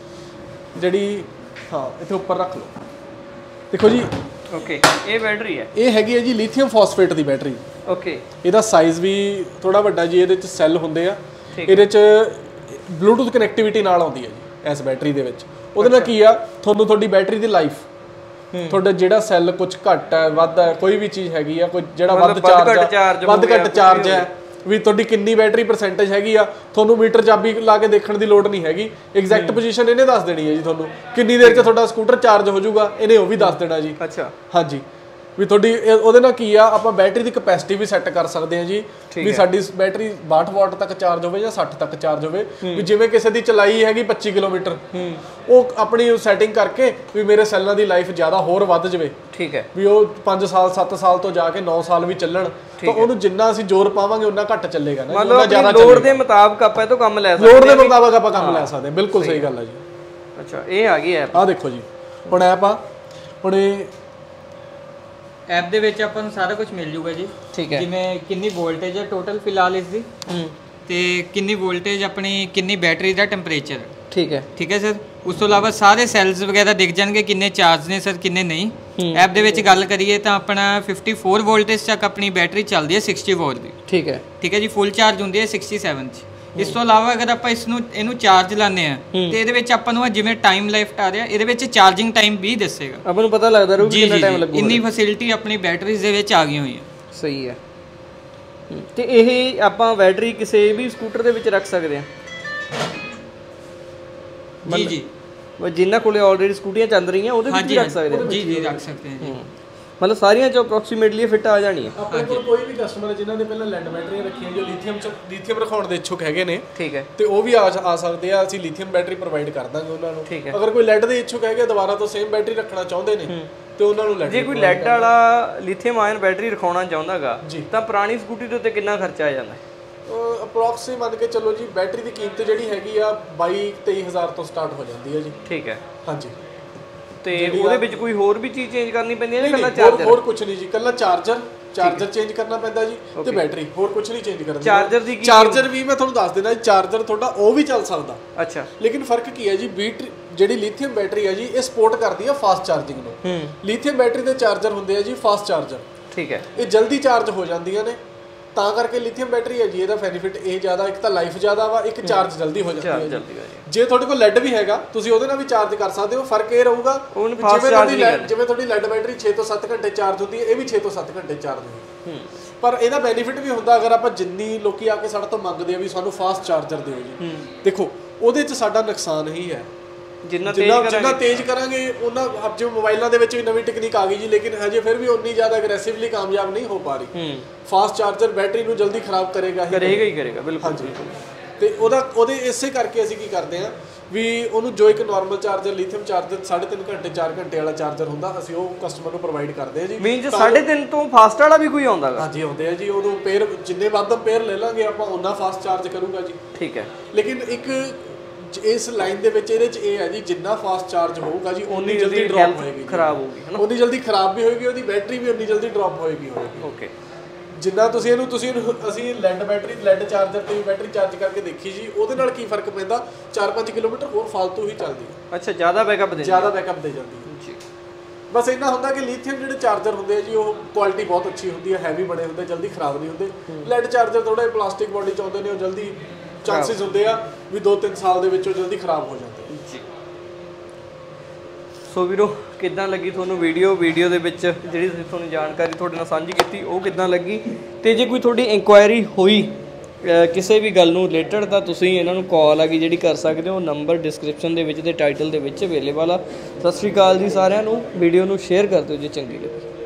ਜਿਹੜੀ ਇੱਥੇ ਉੱਪਰ ਰੱਖ ਲਓ। ਦੇਖੋ ਜੀ। ਓਕੇ। ਇਹ ਬੈਟਰੀ ਹੈ, ਇਹ ਹੈਗੀ ਹੈ ਜੀ ਲੀਥੀਅਮ ਫਾਸਫੇਟ ਦੀ ਬੈਟਰੀ। ਓਕੇ। ਇਹਦਾ ਸਾਈਜ਼ ਵੀ ਥੋੜਾ ਵੱਡਾ ਜੀ। ਇਹਦੇ 'ਚ ਸੈੱਲ ਹੁੰਦੇ ਆ, ਇਹਦੇ 'ਚ ਬਲੂਟੁੱਥ ਕਨੈਕਟੀਵਿਟੀ ਨਾਲ ਆਉਂਦੀ ਹੈ ਜੀ ਇਸ ਬੈਟਰੀ ਦੇ ਵਿੱਚ। ਉਹਦੇ ਨਾਲ ਕੀ ਆ, ਤੁਹਾਨੂੰ ਤੁਹਾਡੀ ਬੈਟਰੀ ਦੀ ਲਾਈਫ, ਤੁਹਾਡਾ ਜਿਹੜਾ ਸੈੱਲ ਕੁਝ ਘੱਟ ਹੈ ਵੱਧ ਹੈ, ਕੋਈ ਵੀ ਚੀਜ਼ ਹੈਗੀ ਆ, ਕੋਈ ਜਿਹੜਾ ਵੱਧ ਘੱਟ ਚਾਰਜ ਹੈ, ਵੀ ਤੁਹਾਡੀ ਕਿੰਨੀ ਬੈਟਰੀ ਪਰਸੈਂਟੇਜ ਹੈਗੀ ਆ, ਤੁਹਾਨੂੰ ਮੀਟਰ ਚਾਬੀ ਲਾ ਕੇ ਦੇਖਣ ਦੀ ਲੋੜ ਨਹੀਂ ਹੈਗੀ। ਐਗਜ਼ੈਕਟ ਪੋਜੀਸ਼ਨ ਇਹਨੇ ਦੱਸ ਦੇਣੀ ਹੈ ਜੀ ਤੁਹਾਨੂੰ, ਕਿੰਨੀ ਦੇਰ 'ਚ ਤੁਹਾਡਾ ਸਕੂਟਰ ਚਾਰਜ ਹੋ ਜਾਊਗਾ ਇਹਨੇ ਉਹ ਵੀ ਦੱਸ ਦੇਣਾ ਜੀ। ਅੱਛਾ ਹਾਂਜੀ, ਵੀ ਤੁਹਾਡੀ ਉਹਦੇ ਨਾਲ ਕੀ ਆ, ਆਪਾਂ ਬੈਟਰੀ ਦੀ ਕਪੈਸਿਟੀ ਵੀ ਸੈੱਟ ਕਰ ਸਕਦੇ ਹਾਂ ਜੀ, ਵੀ ਸਾਡੀ ਬੈਟਰੀ 62 ਵਾਟ ਤੱਕ ਚਾਰਜ ਹੋਵੇ ਜਾਂ 60 ਤੱਕ ਚਾਰਜ ਹੋਵੇ। ਵੀ ਜਿਵੇਂ ਕਿਸੇ ਦੀ ਚਲਾਈ ਹੈਗੀ 25 ਕਿਲੋਮੀਟਰ, ਉਹ ਆਪਣੀ ਸੈਟਿੰਗ ਕਰਕੇ ਵੀ ਮੇਰੇ ਸੈੱਲਾਂ ਦੀ ਲਾਈਫ ਜ਼ਿਆਦਾ ਹੋਰ ਵੱਧ ਜਾਵੇ, ਠੀਕ ਹੈ, ਵੀ ਉਹ 5 ਸਾਲ 7 ਸਾਲ ਤੋਂ ਜਾ ਕੇ 9 ਸਾਲ ਵੀ ਚੱਲਣ, ਤਾਂ ਉਹਨੂੰ ਜਿੰਨਾ ਅਸੀਂ ਜ਼ੋਰ ਪਾਵਾਂਗੇ ਉਨਾ ਘੱਟ ਚੱਲੇਗਾ ਨਾ, ਉਹਨਾਂ ਜ਼ਿਆਦਾ ਲੋਡ ਦੇ ਮੁਤਾਬਕ ਆਪਾਂ ਇਹ ਤੋਂ ਕੰਮ ਲੈ ਸਕਦੇ ਹਾਂ, ਲੋਡ ਦੇ ਮੁਤਾਬਕ ਆਪਾਂ ਕੰਮ ਲੈ ਸਕਦੇ ਹਾਂ। ਬਿਲਕੁਲ ਸਹੀ ਗੱਲ ਹੈ ਜੀ। ਅੱਛਾ, ਇਹ ਆ ਗਈ ਐਪ, ਆਹ ਦੇਖੋ ਜੀ ਹੁਣ ਐਪ ਆ, ਹੁਣ ਇਹ ਐਪ ਦੇ ਵਿੱਚ ਆਪਾਂ ਨੂੰ ਸਾਰਾ ਕੁਝ ਮਿਲ ਜੂਗਾ ਜੀ। ਠੀਕ ਹੈ, ਜਿਵੇਂ ਕਿੰਨੀ ਵੋਲਟੇਜ ਹੈ ਟੋਟਲ ਫਿਲਹਾਲ ਇਸ ਦੀ, ਤੇ ਕਿੰਨੀ ਵੋਲਟੇਜ ਆਪਣੀ, ਕਿੰਨੀ ਬੈਟਰੀ ਦਾ ਟੈਂਪਰੇਚਰ, ਠੀਕ ਹੈ, ਠੀਕ ਹੈ ਸਰ। ਉਸ ਤੋਂ ਇਲਾਵਾ ਸਾਰੇ ਸੈਲਸ ਵਗੈਰਾ ਦਿਖ ਜਾਣਗੇ, ਕਿੰਨੇ ਚਾਰਜ ਨੇ ਸਰ ਕਿੰਨੇ ਨਹੀਂ। ਐਪ ਦੇ ਵਿੱਚ ਗੱਲ ਕਰੀਏ ਤਾਂ ਆਪਣਾ 54 ਵੋਲਟੇਜ ਤੱਕ ਆਪਣੀ ਬੈਟਰੀ ਚੱਲਦੀ ਹੈ 60 ਵਾਟ ਦੀ, ਠੀਕ ਹੈ, ਠੀਕ ਹੈ ਜੀ। ਫੁੱਲ ਚਾਰਜ ਹੁੰਦੀ ਹੈ 67 'ਚ। ਇਸ ਤੋਂ ਇਲਾਵਾ ਅਗਰ ਆਪਾਂ ਇਹਨੂੰ ਚਾਰਜ ਲਾਉਂਦੇ ਆ ਤੇ ਇਹਦੇ ਵਿੱਚ ਆਪਾਂ ਨੂੰ ਜਿਵੇਂ ਟਾਈਮ ਲਾਈਫ ਆ ਰਿਹਾ, ਇਹਦੇ ਵਿੱਚ ਚਾਰਜਿੰਗ ਟਾਈਮ ਵੀ ਦੱਸੇਗਾ, ਆਪਾਂ ਨੂੰ ਪਤਾ ਲੱਗਦਾ ਰਹੂ ਕਿੰਨਾ ਟਾਈਮ ਲੱਗੂਗਾ। ਇੰਨੀ ਫੈਸਿਲਿਟੀ ਆਪਣੀ ਬੈਟਰੀਜ਼ ਦੇ ਵਿੱਚ ਆ ਗਈ ਹੋਈ ਹੈ। ਸਹੀ ਹੈ। ਤੇ ਇਹ ਆਪਾਂ ਬੈਟਰੀ ਕਿਸੇ ਵੀ ਸਕੂਟਰ ਦੇ ਵਿੱਚ ਰੱਖ ਸਕਦੇ ਹਾਂ ਜੀ ਜੀ, ਜਿਨ੍ਹਾਂ ਕੋਲੇ ਆਲਰੇਡੀ ਸਕੂਟੀਆਂ ਚੱਲ ਰਹੀਆਂ ਉਹਦੇ ਵਿੱਚ ਵੀ ਰੱਖ ਸਕਦੇ ਹਾਂ ਜੀ ਜੀ, ਰੱਖ ਸਕਦੇ ਹਾਂ ਜੀ। ਮਤਲਬ ਸਾਰੀਆਂ ਚ ਅਪਰੋਕਸੀਮੇਟਲੀ ਫਿੱਟ ਆ ਜਾਣੀ ਹੈ। ਆਪਣੇ ਕੋਲ ਕੋਈ ਵੀ ਕਸਟਮਰ ਜਿਨ੍ਹਾਂ ਨੇ ਪਹਿਲਾਂ ਲੈਡ ਬੈਟਰੀਆਂ ਰੱਖੀਆਂ ਜੋ ਲੀਥੀਅਮ ਰਖਾਉਣ ਦੇ ਇੱਛੁਕ ਹੈਗੇ ਨੇ, ਠੀਕ ਹੈ, ਤੇ ਉਹ ਵੀ ਆ ਸਕਦੇ ਆ, ਅਸੀਂ ਲੀਥੀਅਮ ਬੈਟਰੀ ਪ੍ਰੋਵਾਈਡ ਕਰ ਦਾਂਗੇ ਉਹਨਾਂ ਨੂੰ। ਅਗਰ ਕੋਈ ਲੈਡ ਦੇ ਇੱਛੁਕ ਹੈਗੇ ਦੁਬਾਰਾ ਤੋਂ ਸੇਮ ਬੈਟਰੀ ਰੱਖਣਾ ਚਾਹੁੰਦੇ ਨੇ ਤੇ ਉਹਨਾਂ ਨੂੰ ਲੈਡ, ਜੇ ਕੋਈ ਲੈਡ ਵਾਲਾ ਲੀਥੀਅਮ ਆਇਨ ਬੈਟਰੀ ਰਖਾਉਣਾ ਚਾਹੁੰਦਾਗਾ ਤਾਂ ਪੁਰਾਣੀ ਸਕੂਟੀ ਦੇ ਉੱਤੇ ਕਿੰਨਾ ਖਰਚਾ ਆ ਜਾਂਦਾ? ਅਪਰੋਕਸੀ ਮੰਨ ਕੇ ਚੱਲੋ ਜੀ, ਬੈਟਰੀ ਦੀ ਕੀਮਤ ਜਿਹੜੀ ਹੈਗੀ ਆ 22-23 ਹਜ਼ਾਰ ਤੋਂ ਸਟਾਰਟ ਹੋ ਜਾਂਦੀ ਹੈ ਜੀ। ਠੀਕ ਹੈ, ਹਾਂਜੀ। ਤੇ ਉਹਦੇ ਵਿੱਚ ਕੋਈ ਹੋਰ ਵੀ ਚੀਜ਼ ਚੇਂਜ ਕਰਨੀ ਪੈਂਦੀ ਹੈ ਜਾਂ ਕੱਲਾ ਚਾਰਜਰ? ਹੋਰ ਕੁਝ ਨਹੀਂ ਜੀ, ਕੱਲਾ ਚਾਰਜਰ ਚੇਂਜ ਕਰਨਾ ਪੈਂਦਾ ਜੀ, ਤੇ ਬੈਟਰੀ, ਹੋਰ ਕੁਝ ਨਹੀਂ ਚੇਂਜ ਕਰਨਾ। ਚਾਰਜਰ ਦੀ ਚਾਰਜਰ ਵੀ ਮੈਂ ਤੁਹਾਨੂੰ ਦੱਸ ਦੇਣਾ, ਚਾਰਜਰ ਤੁਹਾਡਾ ਉਹ ਵੀ ਚੱਲ ਸਕਦਾ। ਅੱਛਾ, ਲੇਕਿਨ ਫਰਕ ਕੀ ਹੈ ਜੀ, ਜਿਹੜੀ ਲੀਥੀਅਮ ਬੈਟਰੀ ਹੈ ਜੀ ਇਹ ਸਪੋਰਟ ਕਰਦੀ ਹੈ ਫਾਸਟ ਚਾਰਜਿੰਗ ਨੂੰ। ਲੀਥੀਅਮ ਬੈਟਰੀ ਦੇ ਚਾਰਜਰ ਹੁੰਦੇ ਆ ਜੀ ਫਾਸਟ ਚਾਰਜਰ, ਠੀਕ ਹੈ, ਇਹ ਜਲਦੀ ਚਾਰਜ ਹੋ ਜਾਂਦੀਆਂ ਨੇ, ਤਾਂ ਕਰਕੇ ਲੀਥੀਅਮ ਬੈਟਰੀ ਹੈ ਜੀ ਇਹਦਾ ਬੈਨੀਫਿਟ ਇਹ ਜ਼ਿਆਦਾ, ਇੱਕ ਤਾਂ ਲਾਈਫ ਜ਼ਿਆਦਾ ਵਾ, ਇੱਕ ਚਾਰਜ ਜਲਦੀ ਹੋ ਜਾਂਦੀ ਹੈ। ਜੇ ਤੁਹਾਡੇ ਕੋਲ ਲੈਡ ਵੀ ਹੈਗਾ ਤੁਸੀਂ ਉਹਦੇ ਨਾਲ ਵੀ ਚਾਰਜ ਕਰ ਸਕਦੇ ਹੋ। ਫਰਕ ਇਹ ਰਹੂਗਾ ਜਿਵੇਂ ਤੁਹਾਡੀ ਲੈਡ ਬੈਟਰੀ 6 ਤੋਂ 7 ਘੰਟੇ ਚਾਰਜ ਹੁੰਦੀ ਹੈ, ਇਹ ਵੀ 6 ਤੋਂ 7 ਘੰਟੇ ਚਾਰਜ ਹੁੰਦੀ ਹੈ। ਪਰ ਇਹਦਾ ਬੈਨੀਫਿਟ ਵੀ ਹੁੰਦਾ, ਅਗਰ ਆਪਾਂ ਜਿੰਨੀ ਲੋਕੀ ਆ ਕੇ ਸਾਡੇ ਤੋਂ ਮੰਗਦੇ ਆ ਵੀ ਸਾਨੂੰ ਫਾਸਟ ਚਾਰਜਰ ਦਿਓ ਜੀ, ਦੇਖੋ ਉਹਦੇ 'ਚ ਸਾਡਾ ਨੁਕਸਾਨ ਹੀ ਹੈ। ਜਿੰਨਾ ਤੇਜ਼ ਕਰਾਂਗੇ ਉਹਨਾਂ, ਜਿਵੇਂ ਮੋਬਾਈਲਾਂ ਦੇ ਵਿੱਚ ਵੀ ਨਵੀਂ ਟੈਕਨੀਕ ਆ ਗਈ ਜੀ, ਲੇਕਿਨ ਹਜੇ ਫਿਰ ਵੀ ਉਨੀ ਜ਼ਿਆਦਾ ਅਗਰੈਸਿਵਲੀ ਕਾਮਯਾਬ ਨਹੀਂ ਹੋ ਪਾ ਰਹੀ। ਫਾਸਟ ਚਾਰਜਰ ਬੈਟਰੀ ਨੂੰ ਜਲਦੀ ਖਰਾਬ ਕਰੇਗਾ ਹੀ ਕਰੇਗਾ। ਬਿਲਕੁਲ ਹਾਂਜੀ। ਤੇ ਉਹਦੇ ਇਸੇ ਕਰਕੇ ਅਸੀਂ ਕੀ ਕਰਦੇ ਹਾਂ ਵੀ ਉਹਨੂੰ ਜੋ ਇੱਕ ਨਾਰਮਲ ਚਾਰਜਰ ਲੀਥੀਅਮ ਚਾਰਜਰ 3.5 ਘੰਟੇ 4 ਘੰਟੇ ਵਾਲਾ ਚਾਰਜਰ ਹੁੰਦਾ, ਅਸੀਂ ਉਹ ਕਸਟਮਰ ਨੂੰ ਪ੍ਰੋਵਾਈਡ ਕਰਦੇ ਹਾਂ ਜੀ। ਮੀਨਸ 3.5 ਤੋਂ ਫਾਸਟ ਵਾਲਾ ਵੀ ਕੋਈ ਆਉਂਦਾ ਹੈ? ਹਾਂਜੀ ਆਉਂਦੇ ਆ ਜੀ, ਉਦੋਂ ਪੇਅਰ ਜਿੰਨੇ ਵੱਧ ਪੇਅਰ ਲੈ ਲਾਂਗੇ ਆਪਾਂ ਉਨਾ ਫਾਸਟ ਚਾਰਜ ਕਰੂਗਾ ਜੀ। ਠੀਕ ਹੈ, ਲੇਕਿਨ ਇੱਕ ਇਸ ਲਾਈਨ ਦੇ ਵਿੱਚ ਇਹਦੇ 'ਚ ਇਹ ਹੈ ਜੀ, ਜਿੰਨਾ ਫਾਸਟ ਚਾਰਜ ਹੋਊਗਾ ਜੀ ਉਨੀ ਜਲਦੀ ਡ੍ਰੌਪ ਹੋਏਗੀ, ਖਰਾਬ ਹੋਊਗੀ ਹੈ ਨਾ, ਉਨੀ ਜਲਦੀ ਖਰਾਬ ਵੀ ਹੋਏਗੀ, ਉਹਦੀ ਬੈਟਰੀ ਵੀ ਉਨੀ ਜਲਦੀ ਡ੍ਰੌਪ ਹੋਏਗੀ। ਓਕੇ, ਜਿੰਨਾ ਤੁਸੀਂ ਅਸੀਂ ਲੈਡ ਚਾਰਜਰ ਤੇ ਵੀ ਬੈਟਰੀ ਚਾਰਜ ਕਰਕੇ ਦੇਖੀ ਜੀ, ਉਹਦੇ ਨਾਲ ਕੀ ਫਰਕ ਪੈਂਦਾ, 4-5 ਕਿਲੋਮੀਟਰ ਹੋਰ ਫालतू ਹੀ ਚੱਲਦੀ ਹੈ। ਅੱਛਾ, ਜ਼ਿਆਦਾ ਬੈਕਅਪ ਦੇ ਜਾਂਦੀ ਹੈ ਜੀ। ਬਸ ਇੰਨਾ ਹੁੰਦਾ ਕਿ ਲੀਥੀਅਮ ਜਿਹੜੇ ਚਾਰਜਰ ਹੁੰਦੇ ਆ ਜੀ ਉਹ ਕੁਆਲਿਟੀ ਬਹੁਤ ਅੱਛੀ ਹੁੰਦੀ ਹੈ, ਹੈਵੀ ਬਣੇ ਹੁੰਦੇ, ਜਲਦੀ ਖਰਾਬ ਨਹੀਂ ਹੁੰਦੇ। ਲੈਡ ਚਾਰਜਰ ਥੋੜਾ ਜਿਹਾ ਪਲਾਸਟਿਕ ਬੋਡੀ 'ਚ ਆਉਂਦੇ ਨੇ, ਉਹ ਜਲਦੀ ਚਾਂਸਿਸ ਹੁੰਦੇ ਆ ਵੀ 2-3 ਸਾਲ ਦੇ ਵਿੱਚ ਉਹ ਜਲਦੀ ਖਰਾਬ ਹੋ ਜਾਂਦੇ ਜੀ। ਸੋ ਵੀਰੋ, ਕਿੱਦਾਂ ਲੱਗੀ ਤੁਹਾਨੂੰ ਵੀਡੀਓ ਦੇ ਵਿੱਚ ਜਿਹੜੀ ਤੁਹਾਨੂੰ ਜਾਣਕਾਰੀ ਤੁਹਾਡੇ ਨਾਲ ਸਾਂਝੀ ਕੀਤੀ, ਉਹ ਕਿੱਦਾਂ ਲੱਗੀ? ਤੇ ਜੇ ਕੋਈ ਤੁਹਾਡੀ ਇਨਕੁਆਇਰੀ ਹੋਈ ਕਿਸੇ ਵੀ ਗੱਲ ਨੂੰ ਰਿਲੇਟਡ ਤਾਂ ਤੁਸੀਂ ਇਹਨਾਂ ਨੂੰ ਕਾਲ ਆ ਗਈ ਜਿਹੜੀ ਕਰ ਸਕਦੇ ਹੋ। ਨੰਬਰ ਡਿਸਕ੍ਰਿਪਸ਼ਨ ਦੇ ਵਿੱਚ ਤੇ ਟਾਈਟਲ ਦੇ ਵਿੱਚ ਅਵੇਲੇਬਲ ਆ। ਸਤਿ ਸ਼੍ਰੀ ਅਕਾਲ ਜੀ ਸਾਰਿਆਂ ਨੂੰ। ਵੀਡੀਓ ਨੂੰ ਸ਼ੇਅਰ ਕਰ ਦਿਓ ਜੇ ਚੰਗੀ ਲੱਗੀ।